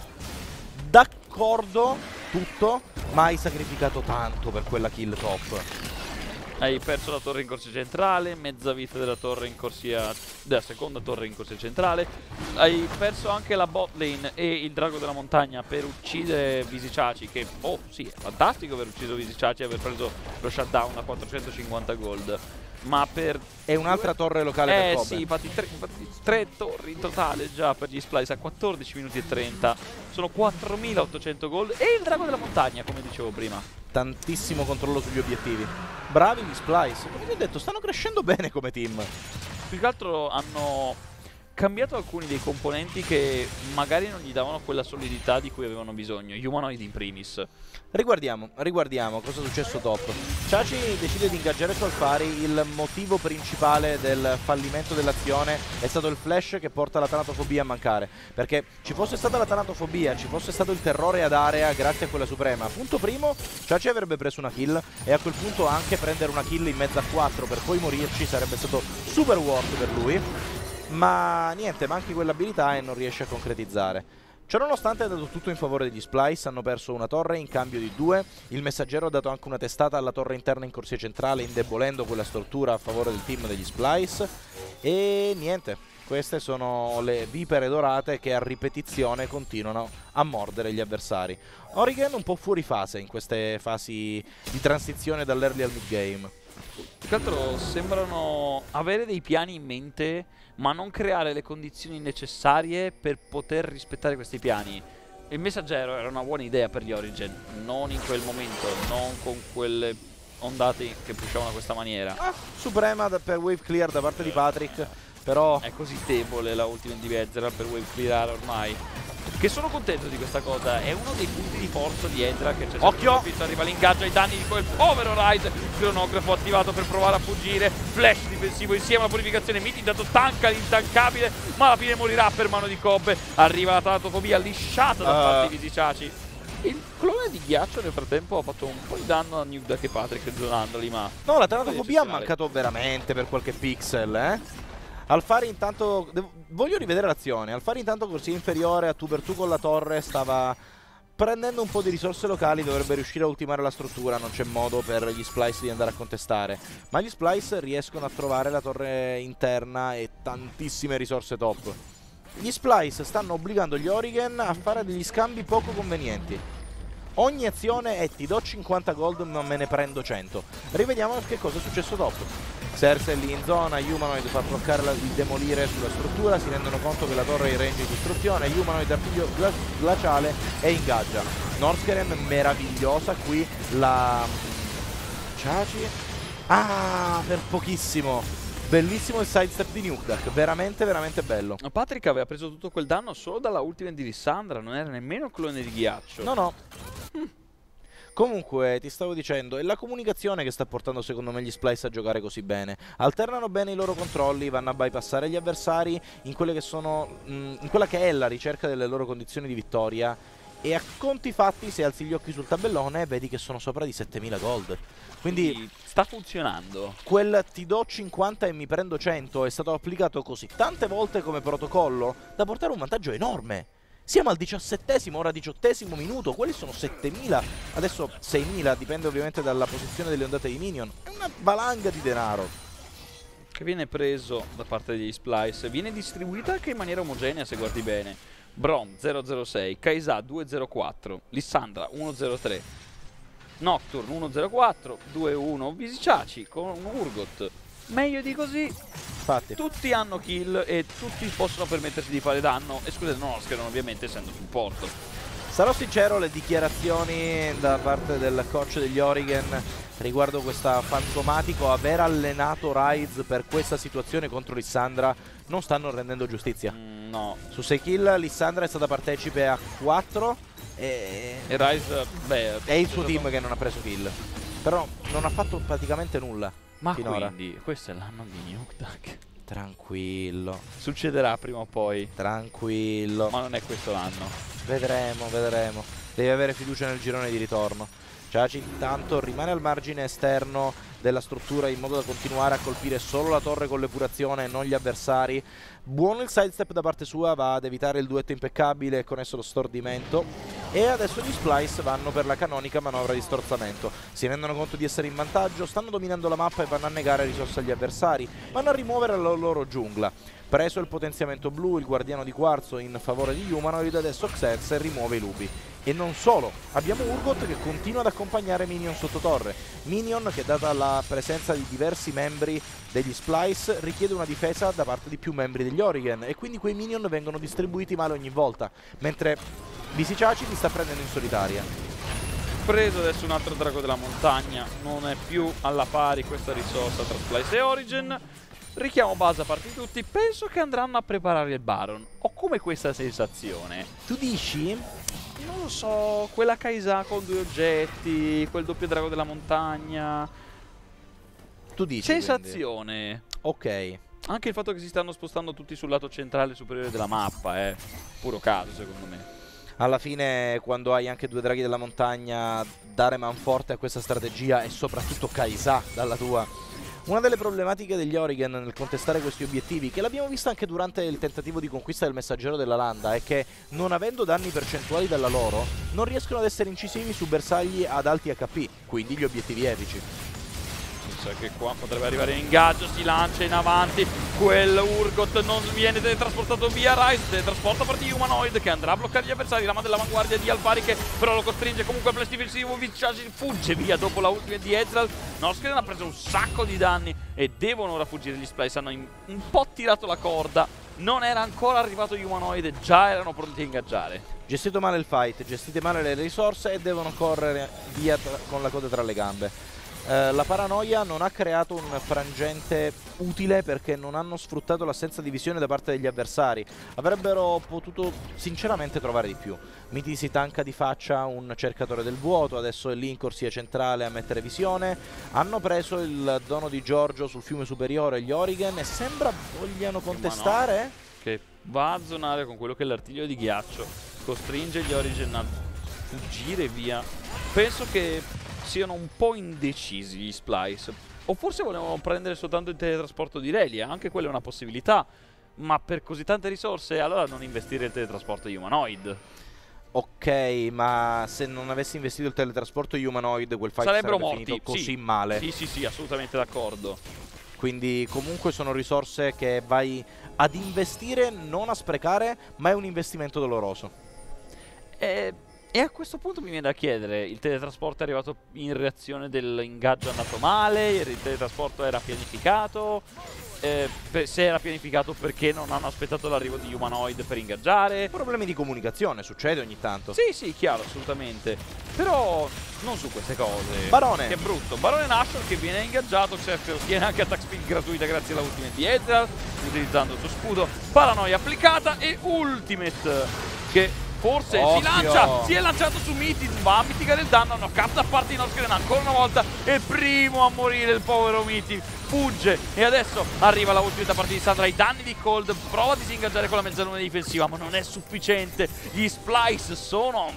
D'accordo tutto, ma hai sacrificato tanto per quella kill top. Hai perso la torre in corsia centrale, mezza vita della torre in corsia, della seconda torre in corsia centrale. Hai perso anche la bot lane e il drago della montagna per uccidere Visiciaci, che, oh sì, è fantastico aver ucciso Visiciaci e aver preso lo shutdown a quattrocentocinquanta gold. Ma per... È un'altra torre locale eh, per Cobbe. sì, infatti tre, infatti tre torri in totale già per gli Splice a quattordici minuti e trenta. Sono quattromilaottocento gold e il drago della montagna, come dicevo prima. Tantissimo controllo sugli obiettivi. Bravi gli Splice, come vi ho detto, stanno crescendo bene come team. Più che altro hanno cambiato alcuni dei componenti che magari non gli davano quella solidità di cui avevano bisogno, Humanoid in primis. Riguardiamo, riguardiamo cosa è successo top. Chachi decide di ingaggiare su Alfari. Il motivo principale del fallimento dell'azione è stato il flash che porta la tanatofobia a mancare. Perché ci fosse stata la tanatofobia, ci fosse stato il terrore ad area grazie a quella suprema. Punto primo, Chachi avrebbe preso una kill e a quel punto anche prendere una kill in mezzo a quattro per poi morirci sarebbe stato super worth per lui. Ma niente, manchi quell'abilità e non riesce a concretizzare. Ciononostante è dato tutto in favore degli Splice, hanno perso una torre in cambio di due, il messaggero ha dato anche una testata alla torre interna in corsia centrale indebolendo quella stortura a favore del team degli Splice e niente, queste sono le vipere dorate che a ripetizione continuano a mordere gli avversari. Origen un po' fuori fase in queste fasi di transizione dall'early al mid game. Più che altro sembrano avere dei piani in mente ma non creare le condizioni necessarie per poter rispettare questi piani. Il messaggero era una buona idea per gli Origin, non in quel momento, non con quelle ondate che pushavano a questa maniera. Ah, Suprema per wave clear da parte di Patrick, però è così debole la ultima di Vezera per wave clearare ormai. che sono contento di questa cosa. È uno dei punti di forza di Ezreal, che c'è occhio, arriva l'ingaggio ai danni di quel povero Ryze. Cronografo attivato per provare a fuggire, flash difensivo insieme alla purificazione. Miti intanto tanca l'intancabile, ma alla fine morirà per mano di Cobbe. Arriva la tanatofobia lisciata da uh. parte di Visicaci. Il clone di ghiaccio nel frattempo ha fatto un po' di danno a Nukeduck e Patrick zonandoli, ma no, la tanatofobia ha mancato veramente per qualche pixel, eh. Al fare intanto, voglio rivedere l'azione, al fare intanto così inferiore a tu per tu con la torre stava prendendo un po' di risorse locali, dovrebbe riuscire a ultimare la struttura, non c'è modo per gli Splice di andare a contestare. Ma gli Splice riescono a trovare la torre interna e tantissime risorse top. Gli Splice stanno obbligando gli Origen a fare degli scambi poco convenienti. Ogni azione è ti do cinquanta gold ma me ne prendo cento. Rivediamo che cosa è successo dopo. Xerxes lì in zona, Humanoid fa bloccare la, il demolire sulla struttura, si rendono conto che la torre è in range di distruzione, Humanoid artiglio gla glaciale e ingaggia. Norskerem meravigliosa qui, la Ciaci, ah, per pochissimo. Bellissimo il sidestep di Nukeduck, veramente veramente bello. Patrick aveva preso tutto quel danno solo dalla ultimate di Lissandra, non era nemmeno il clone di ghiaccio. No, no. Mm. Comunque, ti stavo dicendo, è la comunicazione che sta portando secondo me gli Splice a giocare così bene. Alternano bene i loro controlli, vanno a bypassare gli avversari in quelle che sono, mh, in quella che è la ricerca delle loro condizioni di vittoria. E a conti fatti, se alzi gli occhi sul tabellone, vedi che sono sopra di settemila gold. Quindi, Quindi sta funzionando. Quel ti do cinquanta e mi prendo cento è stato applicato così tante volte come protocollo da portare un vantaggio enorme. Siamo al diciassettesimo, ora diciottesimo minuto, quelli sono settemila, adesso seimila, dipende ovviamente dalla posizione delle ondate di minion. È una valanga di denaro che viene preso da parte degli Splice, viene distribuita anche in maniera omogenea se guardi bene. Braum zero zero sei, Kai'Sa due zero quattro, Lissandra uno zero tre, Nocturne uno zero quattro, due uno, Visicaci con un Urgot. Meglio di così. Infatti. Tutti hanno kill e tutti possono permettersi di fare danno. E scusate, non Norskeron ovviamente essendo supporto. Sarò sincero, le dichiarazioni da parte del coach degli Origen riguardo questa fantomatico aver allenato Ryze per questa situazione contro Lissandra non stanno rendendo giustizia. Mm, no. Su sei kill Lissandra è stata partecipe a quattro e, e Ryze, beh, è il suo team che non ha preso kill. Però non ha fatto praticamente nulla. Ma finora. Quindi questo è l'anno di Nukeduck. Tranquillo. Succederà prima o poi. Tranquillo. Ma non è questo l'anno. Vedremo, vedremo. Devi avere fiducia nel girone di ritorno. Ciaci intanto rimane al margine esterno della struttura in modo da continuare a colpire solo la torre con l'epurazione e non gli avversari. Buono il sidestep da parte sua, va ad evitare il duetto impeccabile e con esso lo stordimento. E adesso gli Splice vanno per la canonica manovra di strozzamento. Si rendono conto di essere in vantaggio, stanno dominando la mappa e vanno a negare risorse agli avversari. Vanno a rimuovere la loro giungla. Preso il potenziamento blu, il guardiano di quarzo in favore di Humanoid, adesso Xerxes rimuove i lupi. E non solo, abbiamo Urgot che continua ad accompagnare Minion sotto torre. Minion che, data la presenza di diversi membri degli Splice, richiede una difesa da parte di più membri degli Origen e quindi quei Minion vengono distribuiti male ogni volta, mentre Visicaci li sta prendendo in solitaria. Preso adesso un altro drago della montagna, non è più alla pari questa risorsa tra Splice e Origen. Richiamo base a parte tutti, penso che andranno a preparare il Baron. Ho come questa sensazione. Tu dici? Non lo so, quella Kai'Sa con due oggetti, quel doppio drago della montagna. Tu dici? Sensazione. Quindi. Ok. Anche il fatto che si stanno spostando tutti sul lato centrale superiore della mappa è puro caso secondo me. Alla fine, quando hai anche due draghi della montagna, dare manforte a questa strategia e soprattutto Kai'Sa dalla tua. Una delle problematiche degli Origen nel contestare questi obiettivi, che l'abbiamo vista anche durante il tentativo di conquista del messaggero della landa, è che non avendo danni percentuali dalla loro, non riescono ad essere incisivi su bersagli ad alti H P, quindi gli obiettivi epici. Mi sa che qua potrebbe arrivare in ingaggio, si lancia in avanti, quel Urgot non viene teletrasportato via, Ryze teletrasporta per di Humanoid che andrà a bloccare gli avversari, lama dell'avanguardia di Alpari che però lo costringe comunque a flash difensivo, Visicaci fugge via dopo la ultima di Ezreal. Norskeron ha preso un sacco di danni e devono ora fuggire gli Splice, hanno un po' tirato la corda, non era ancora arrivato Humanoid e già erano pronti a ingaggiare. Gestito male il fight, gestite male le risorse e devono correre via con la coda tra le gambe. Eh, la paranoia non ha creato un frangente utile perché non hanno sfruttato l'assenza di visione da parte degli avversari. Avrebbero potuto sinceramente trovare di più. Miti si tanca di faccia un cercatore del vuoto, adesso è lì in corsia centrale a mettere visione. Hanno preso il dono di Giorgio sul fiume superiore, gli Origen, e sembra vogliano contestare. Che va a zonare con quello che è l'artiglio di ghiaccio, costringe gli Origen a fuggire via. Penso che siano un po' indecisi gli Splice, o forse volevano prendere soltanto il teletrasporto di Relia, anche quella è una possibilità, ma per così tante risorse allora non investire il teletrasporto Humanoid. Ok, ma se non avessi investito il teletrasporto Humanoid quel fight sarebbero sarebbe morti, finito così sì. male. Sì, sì, sì, assolutamente d'accordo. Quindi comunque sono risorse che vai ad investire, non a sprecare, ma è un investimento doloroso. E, e a questo punto mi viene da chiedere, il teletrasporto è arrivato in reazione dell'ingaggio andato male, il teletrasporto era pianificato, eh, per, se era pianificato perché non hanno aspettato l'arrivo di Humanoid per ingaggiare. Problemi di comunicazione, succede ogni tanto. Sì, sì, chiaro, assolutamente. Però non su queste cose. Barone. Che brutto. Barone Nashor che viene ingaggiato, certo, ottiene anche attack speed gratuita grazie alla ultimate di Ezreal, utilizzando il suo scudo. Paranoia applicata e ultimate che forse Occhio. si lancia, si è lanciato su Miti, va a mitigare il danno, hanno capta a parte di Norscren ancora una volta, e primo a morire il povero Miti, fugge e adesso arriva la ultima da parte di Sandra, i danni di Cold, prova a disingaggiare con la mezzaluna difensiva ma non è sufficiente, gli Splice sono on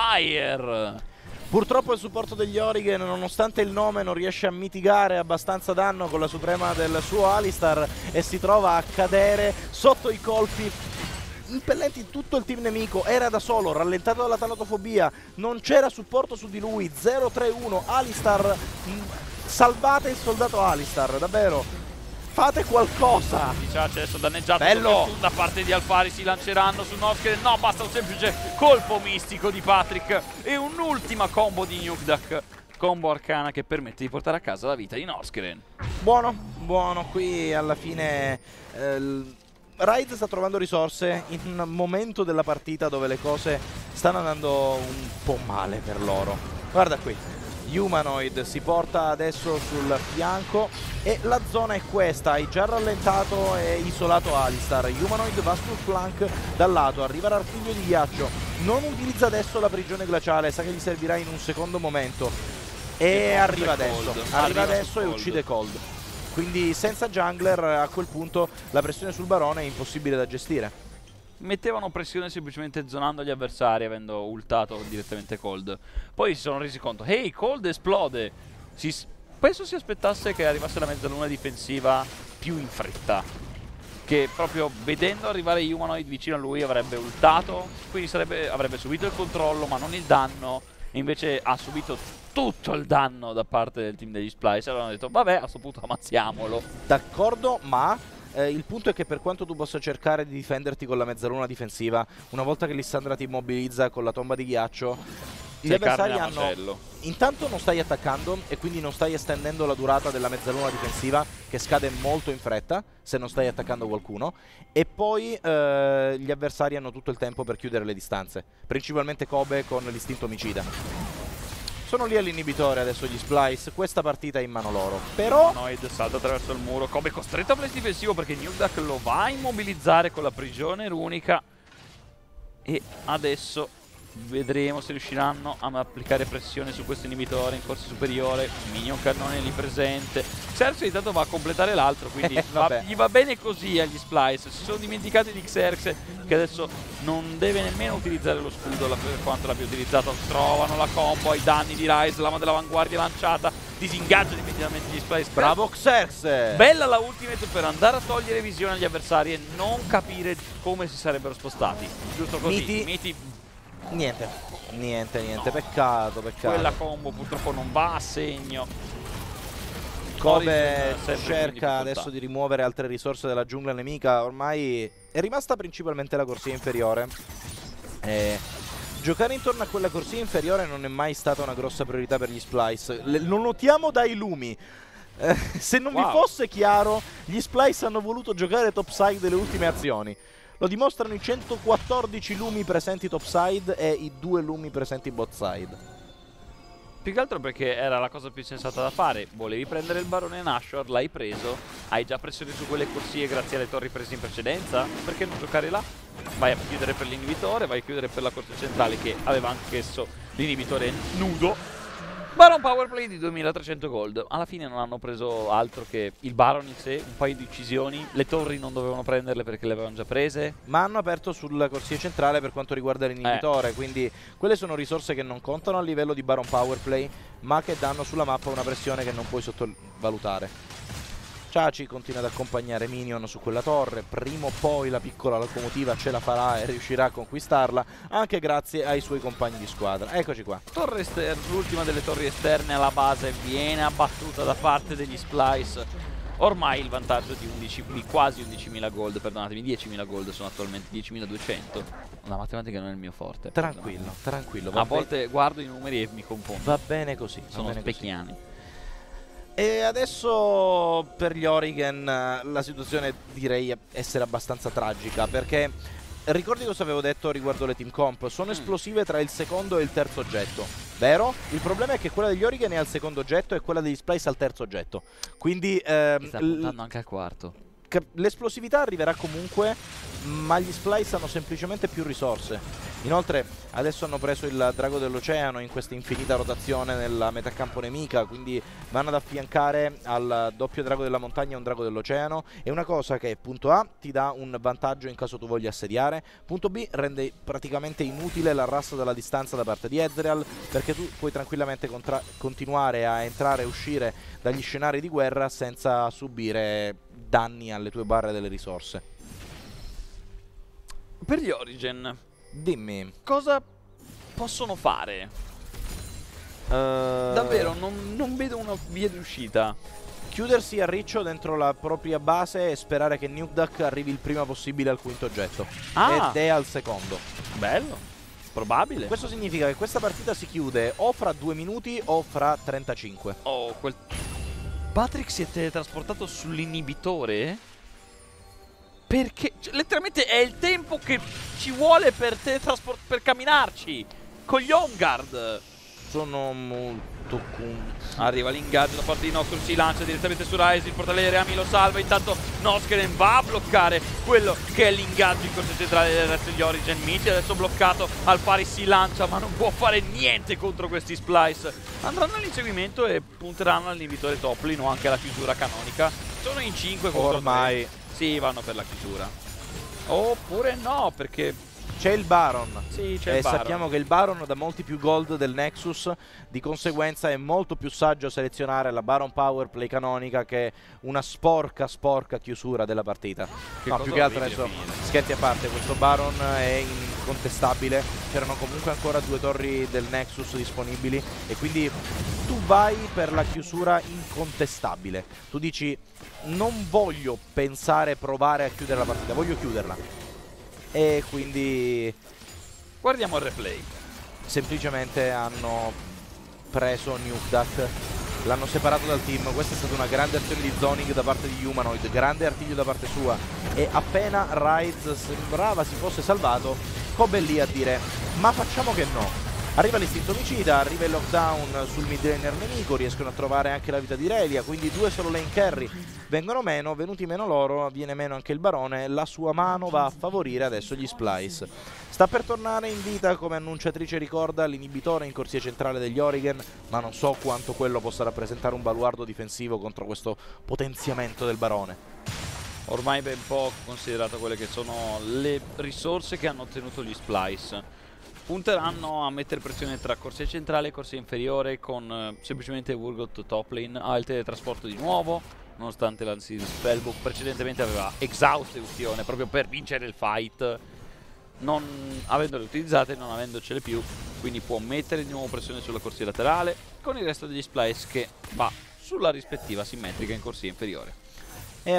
fire. Purtroppo il supporto degli Origen, nonostante il nome, non riesce a mitigare abbastanza danno con la suprema del suo Alistar e si trova a cadere sotto i colpi impellenti. Tutto il team nemico era da solo, rallentato dalla tanatofobia, non c'era supporto su di lui. Zero tre uno, Alistar, salvate il soldato Alistar, davvero, fate qualcosa. Diciamo adesso danneggiato bello da parte di Alphari, si lanceranno su Norscren, no, basta un semplice colpo mistico di Patrick e un'ultima combo di Nukeduck, combo arcana che permette di portare a casa la vita di Norscren. Buono, buono, qui alla fine eh, Raid sta trovando risorse in un momento della partita dove le cose stanno andando un po' male per loro. Guarda qui, Humanoid si porta adesso sul fianco e la zona è questa, hai già rallentato e isolato Alistar. Humanoid va sul flank dal lato, arriva l'artiglio di ghiaccio, non utilizza adesso la prigione glaciale, sa che gli servirà in un secondo momento e, e arriva adesso, arriva, arriva adesso e uccide Cold. Quindi senza jungler a quel punto la pressione sul barone è impossibile da gestire. Mettevano pressione semplicemente zonando gli avversari, avendo ultato direttamente Cold. Poi si sono resi conto, ehi, Cold esplode. Si, penso si aspettasse che arrivasse la mezzaluna difensiva più in fretta, che proprio vedendo arrivare Humanoid vicino a lui avrebbe ultato, quindi sarebbe, avrebbe subito il controllo ma non il danno, e invece ha subito tutto il danno da parte del team degli Splice. Allora hanno detto vabbè, a questo punto ammazziamolo. D'accordo, ma eh, il punto è che per quanto tu possa cercare di difenderti con la mezzaluna difensiva, una volta che Lissandra ti immobilizza con la tomba di ghiaccio, gli avversari hanno... Intanto non stai attaccando e quindi non stai estendendo la durata della mezzaluna difensiva, che scade molto in fretta se non stai attaccando qualcuno, e poi eh, gli avversari hanno tutto il tempo per chiudere le distanze, principalmente Kobe con l'istinto omicida. Sono lì all'inibitore adesso gli Splice, questa partita è in mano loro. Però Humanoid salta attraverso il muro, Kobe costretto a flash difensivo perché Nukeduck lo va a immobilizzare con la prigione runica. E adesso vedremo se riusciranno a applicare pressione su questo inibitore in corsa superiore. Minion cannone lì presente. Xerxes intanto va a completare l'altro, quindi va, gli va bene così agli Splice. Si sono dimenticati di Xerxes, che adesso non deve nemmeno utilizzare lo scudo per quanto l'abbia utilizzato. Trovano la combo ai danni di Ryze, lama dell'avanguardia lanciata, disingaggia definitivamente gli Splice. Bravo Xerxes! Bella la ultimate per andare a togliere visione agli avversari e non capire come si sarebbero spostati. Giusto così. Miti, Miti niente, niente, niente, no. Peccato, peccato. Quella combo purtroppo non va a segno. Kobe cerca adesso di rimuovere altre risorse dalla giungla nemica. Ormai è rimasta principalmente la corsia inferiore e giocare intorno a quella corsia inferiore non è mai stata una grossa priorità per gli Splice. Le, lo notiamo dai lumi. Eh, se non wow. vi fosse chiaro, gli Splice hanno voluto giocare topside delle ultime azioni. Lo dimostrano i centoquattordici lumi presenti topside e i due lumi presenti botside. Più che altro perché era la cosa più sensata da fare. Volevi prendere il barone Nashor, l'hai preso. Hai già pressione su quelle corsie grazie alle torri prese in precedenza. Perché non giocare là? Vai a chiudere per l'inibitore, vai a chiudere per la corsia centrale che aveva anch'esso l'inibitore nudo. Baron Powerplay di duemilatrecento gold. Alla fine non hanno preso altro che il Baron in sé, un paio di uccisioni. Le torri non dovevano prenderle perché le avevano già prese. Ma hanno aperto sulla corsia centrale per quanto riguarda l'inibitore. Eh. Quindi quelle sono risorse che non contano a livello di Baron Powerplay, ma che danno sulla mappa una pressione che non puoi sottovalutare. Chachi continua ad accompagnare Minion su quella torre. Prima o poi la piccola locomotiva ce la farà e riuscirà a conquistarla, anche grazie ai suoi compagni di squadra. Eccoci qua. Torre esterna, l'ultima delle torri esterne alla base viene abbattuta da parte degli Splice. Ormai il vantaggio di, undici, di quasi undicimila gold, perdonatemi, diecimila gold sono attualmente diecimiladuecento. La matematica non è il mio forte. Tranquillo, tranquillo. A volte guardo i numeri e mi confondo. Va bene così. Sono bene specchiani. Così. E adesso per gli Origen la situazione direi essere abbastanza tragica, perché ricordi cosa avevo detto riguardo le team comp? Sono mm. esplosive tra il secondo e il terzo oggetto, vero? Il problema è che quella degli Origen è al secondo oggetto e quella degli Splice al terzo oggetto. Quindi ehm, sta puntando anche al quarto. L'esplosività arriverà comunque, ma gli Splice hanno semplicemente più risorse. Inoltre adesso hanno preso il drago dell'oceano in questa infinita rotazione nella metacampo nemica, quindi vanno ad affiancare al doppio drago della montagna un drago dell'oceano. È una cosa che, punto A, ti dà un vantaggio in caso tu voglia assediare, punto B, rende praticamente inutile l'arrasto dalla distanza da parte di Ezreal, perché tu puoi tranquillamente continuare a entrare e uscire dagli scenari di guerra senza subire danni alle tue barre delle risorse. Per gli Origen, dimmi, cosa possono fare? Uh... Davvero, non, non vedo una via di uscita. Chiudersi a riccio dentro la propria base e sperare che Nuke Duck arrivi il prima possibile al quinto oggetto. Ah. Ed è al secondo. Bello, probabile. Questo significa che questa partita si chiude o fra due minuti o fra trentacinque. Oh, quel... Patrick si è teletrasportato sull'inibitore? Perché? Cioè, letteralmente è il tempo che ci vuole per teletrasport per camminarci. Con gli on-guard. Sono molto con... Arriva l'ingaggio da parte di Nocturne, si lancia direttamente su Ryze, il portale Reami lo salva. Intanto Noskeren va a bloccare quello che è l'ingaggio in corsia centrale del resto degli Origen. Mithy adesso bloccato, Alphari si lancia ma non può fare niente contro questi Splice. Andranno all'inseguimento e punteranno all'invitore Toplin o anche alla chiusura canonica. Sono in cinque contro ormai. Sì, vanno per la chiusura. Oppure no, perché c'è il Baron. Sì, c'è e il Baron. Sappiamo che il Baron dà molti più gold del Nexus, di conseguenza è molto più saggio selezionare la Baron Powerplay canonica che una sporca sporca chiusura della partita. Che no, più che altro adesso, scherzi a parte, questo Baron è incontestabile. C'erano comunque ancora due torri del Nexus disponibili e quindi tu vai per la chiusura incontestabile. Tu dici non voglio pensare, provare a chiudere la partita, voglio chiuderla. E quindi guardiamo il replay. Semplicemente hanno preso Nuke Duck, l'hanno separato dal team. Questa è stata una grande azione di zoning da parte di Humanoid, grande artiglio da parte sua. E appena Ryze sembrava si fosse salvato, Kobe è lì a dire ma facciamo che no. Arriva l'istinto omicida, arriva il lockdown sul mid laner nemico, riescono a trovare anche la vita di Relia, quindi due solo lane carry vengono meno, venuti meno loro, viene meno anche il barone, la sua mano va a favorire adesso gli Splice. Sta per tornare in vita, come annunciatrice ricorda, l'inibitore in corsia centrale degli Origen, ma non so quanto quello possa rappresentare un baluardo difensivo contro questo potenziamento del barone. Ormai ben poco considerato quelle che sono le risorse che hanno ottenuto gli Splice. Punteranno a mettere pressione tra corsia centrale e corsia inferiore con eh, semplicemente Urgot top lane. Ha il teletrasporto di nuovo, nonostante l'Unseen Spellbook precedentemente aveva esaustione proprio per vincere il fight, non avendole utilizzate, non avendocele più, quindi può mettere di nuovo pressione sulla corsia laterale con il resto degli Splice che va sulla rispettiva simmetrica in corsia inferiore. E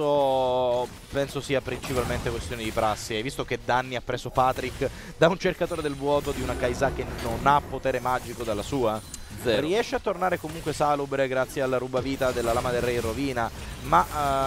adesso penso sia principalmente questione di prassi. Hai visto che danni ha preso Patrick da un cercatore del vuoto di una Kai'Sa che non ha potere magico dalla sua? Zero. Riesce a tornare comunque salubre grazie alla rubavita della Lama del Re in rovina, ma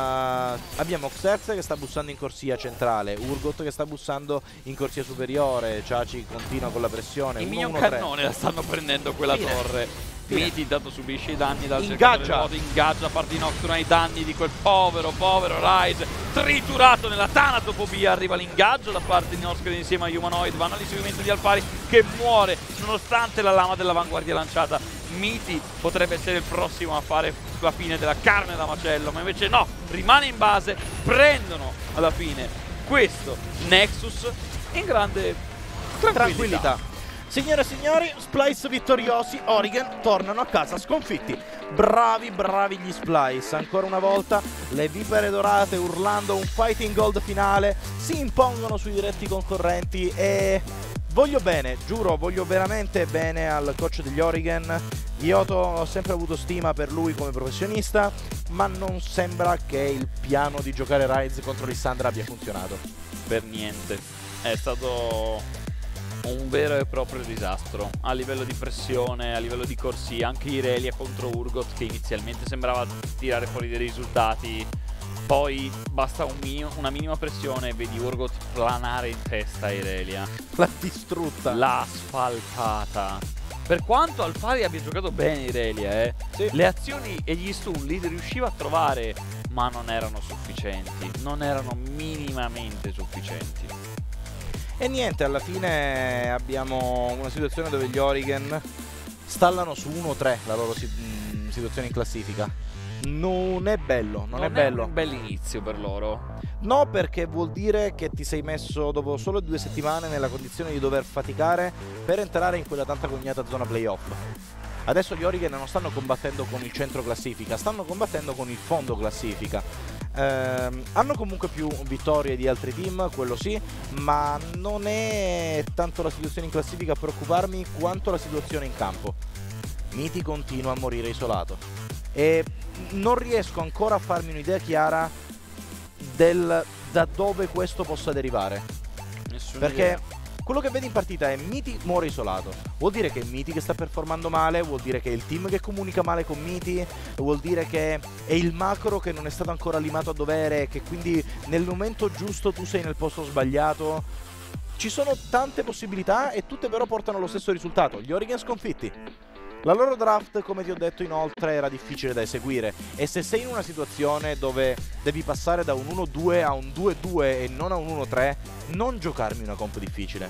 uh, abbiamo Xerxes che sta bussando in corsia centrale, Urgot che sta bussando in corsia superiore, Chachi continua con la pressione. I minion cannone la stanno prendendo quella Fine. torre. Fine. Miti intanto subisce i danni dal Ingaggia. cercatore, ingaggia parte di Nocturne ai danni di quel povero, povero Ryze, triturato nella tanatofobia. Arriva l'ingaggio da parte di Noskred insieme a Humanoid, vanno all'inseguimento di Alphari che muore nonostante la lama dell'avanguardia lanciata. Miti potrebbe essere il prossimo a fare la fine della carne da macello, ma invece no, rimane in base, prendono alla fine questo Nexus in grande tranquillità. Tranquillità. Signore e signori, Splice vittoriosi, Origen tornano a casa sconfitti. Bravi, bravi gli Splice. Ancora una volta le vipere dorate, urlando un fighting gold finale, si impongono sui diretti concorrenti e voglio bene, giuro, voglio veramente bene al coach degli Origen. Yoto, ho sempre avuto stima per lui come professionista, ma non sembra che il piano di giocare Ryze contro Lissandra abbia funzionato. Per niente. È stato un vero e proprio disastro a livello di pressione, a livello di corsia. Anche Irelia contro Urgot, che inizialmente sembrava tirare fuori dei risultati, poi basta un minimo, una minima pressione e vedi Urgot planare in testa a Irelia. L'ha distrutta. L'ha asfaltata. Per quanto Alphari abbia giocato bene Irelia, eh, Sì. le azioni e gli stun li riusciva a trovare, ma non erano sufficienti, non erano minimamente sufficienti. E niente, alla fine abbiamo una situazione dove gli Origen stallano su uno tre la loro si mh, situazione in classifica. Non è bello, non, Non è bello. un bel inizio per loro. No, perché vuol dire che ti sei messo dopo solo due settimane nella condizione di dover faticare per entrare in quella tanta cognata zona playoff. Adesso gli Origen non stanno combattendo con il centro classifica, stanno combattendo con il fondo classifica. Ehm, hanno comunque più vittorie di altri team, quello sì, ma non è tanto la situazione in classifica a preoccuparmi quanto la situazione in campo. Miti continua a morire isolato e non riesco ancora a farmi un'idea chiara del da dove questo possa derivare. Nessuna Perché idea. quello che vedi in partita è Miti muore isolato. Vuol dire che è Miti che sta performando male, vuol dire che è il team che comunica male con Miti, vuol dire che è il macro che non è stato ancora limato a dovere, che quindi nel momento giusto tu sei nel posto sbagliato. Ci sono tante possibilità e tutte però portano allo stesso risultato, gli Origen sconfitti. La loro draft, come ti ho detto inoltre, era difficile da eseguire e se sei in una situazione dove devi passare da un uno due a un due due e non a un uno tre, non giocarmi una comp difficile.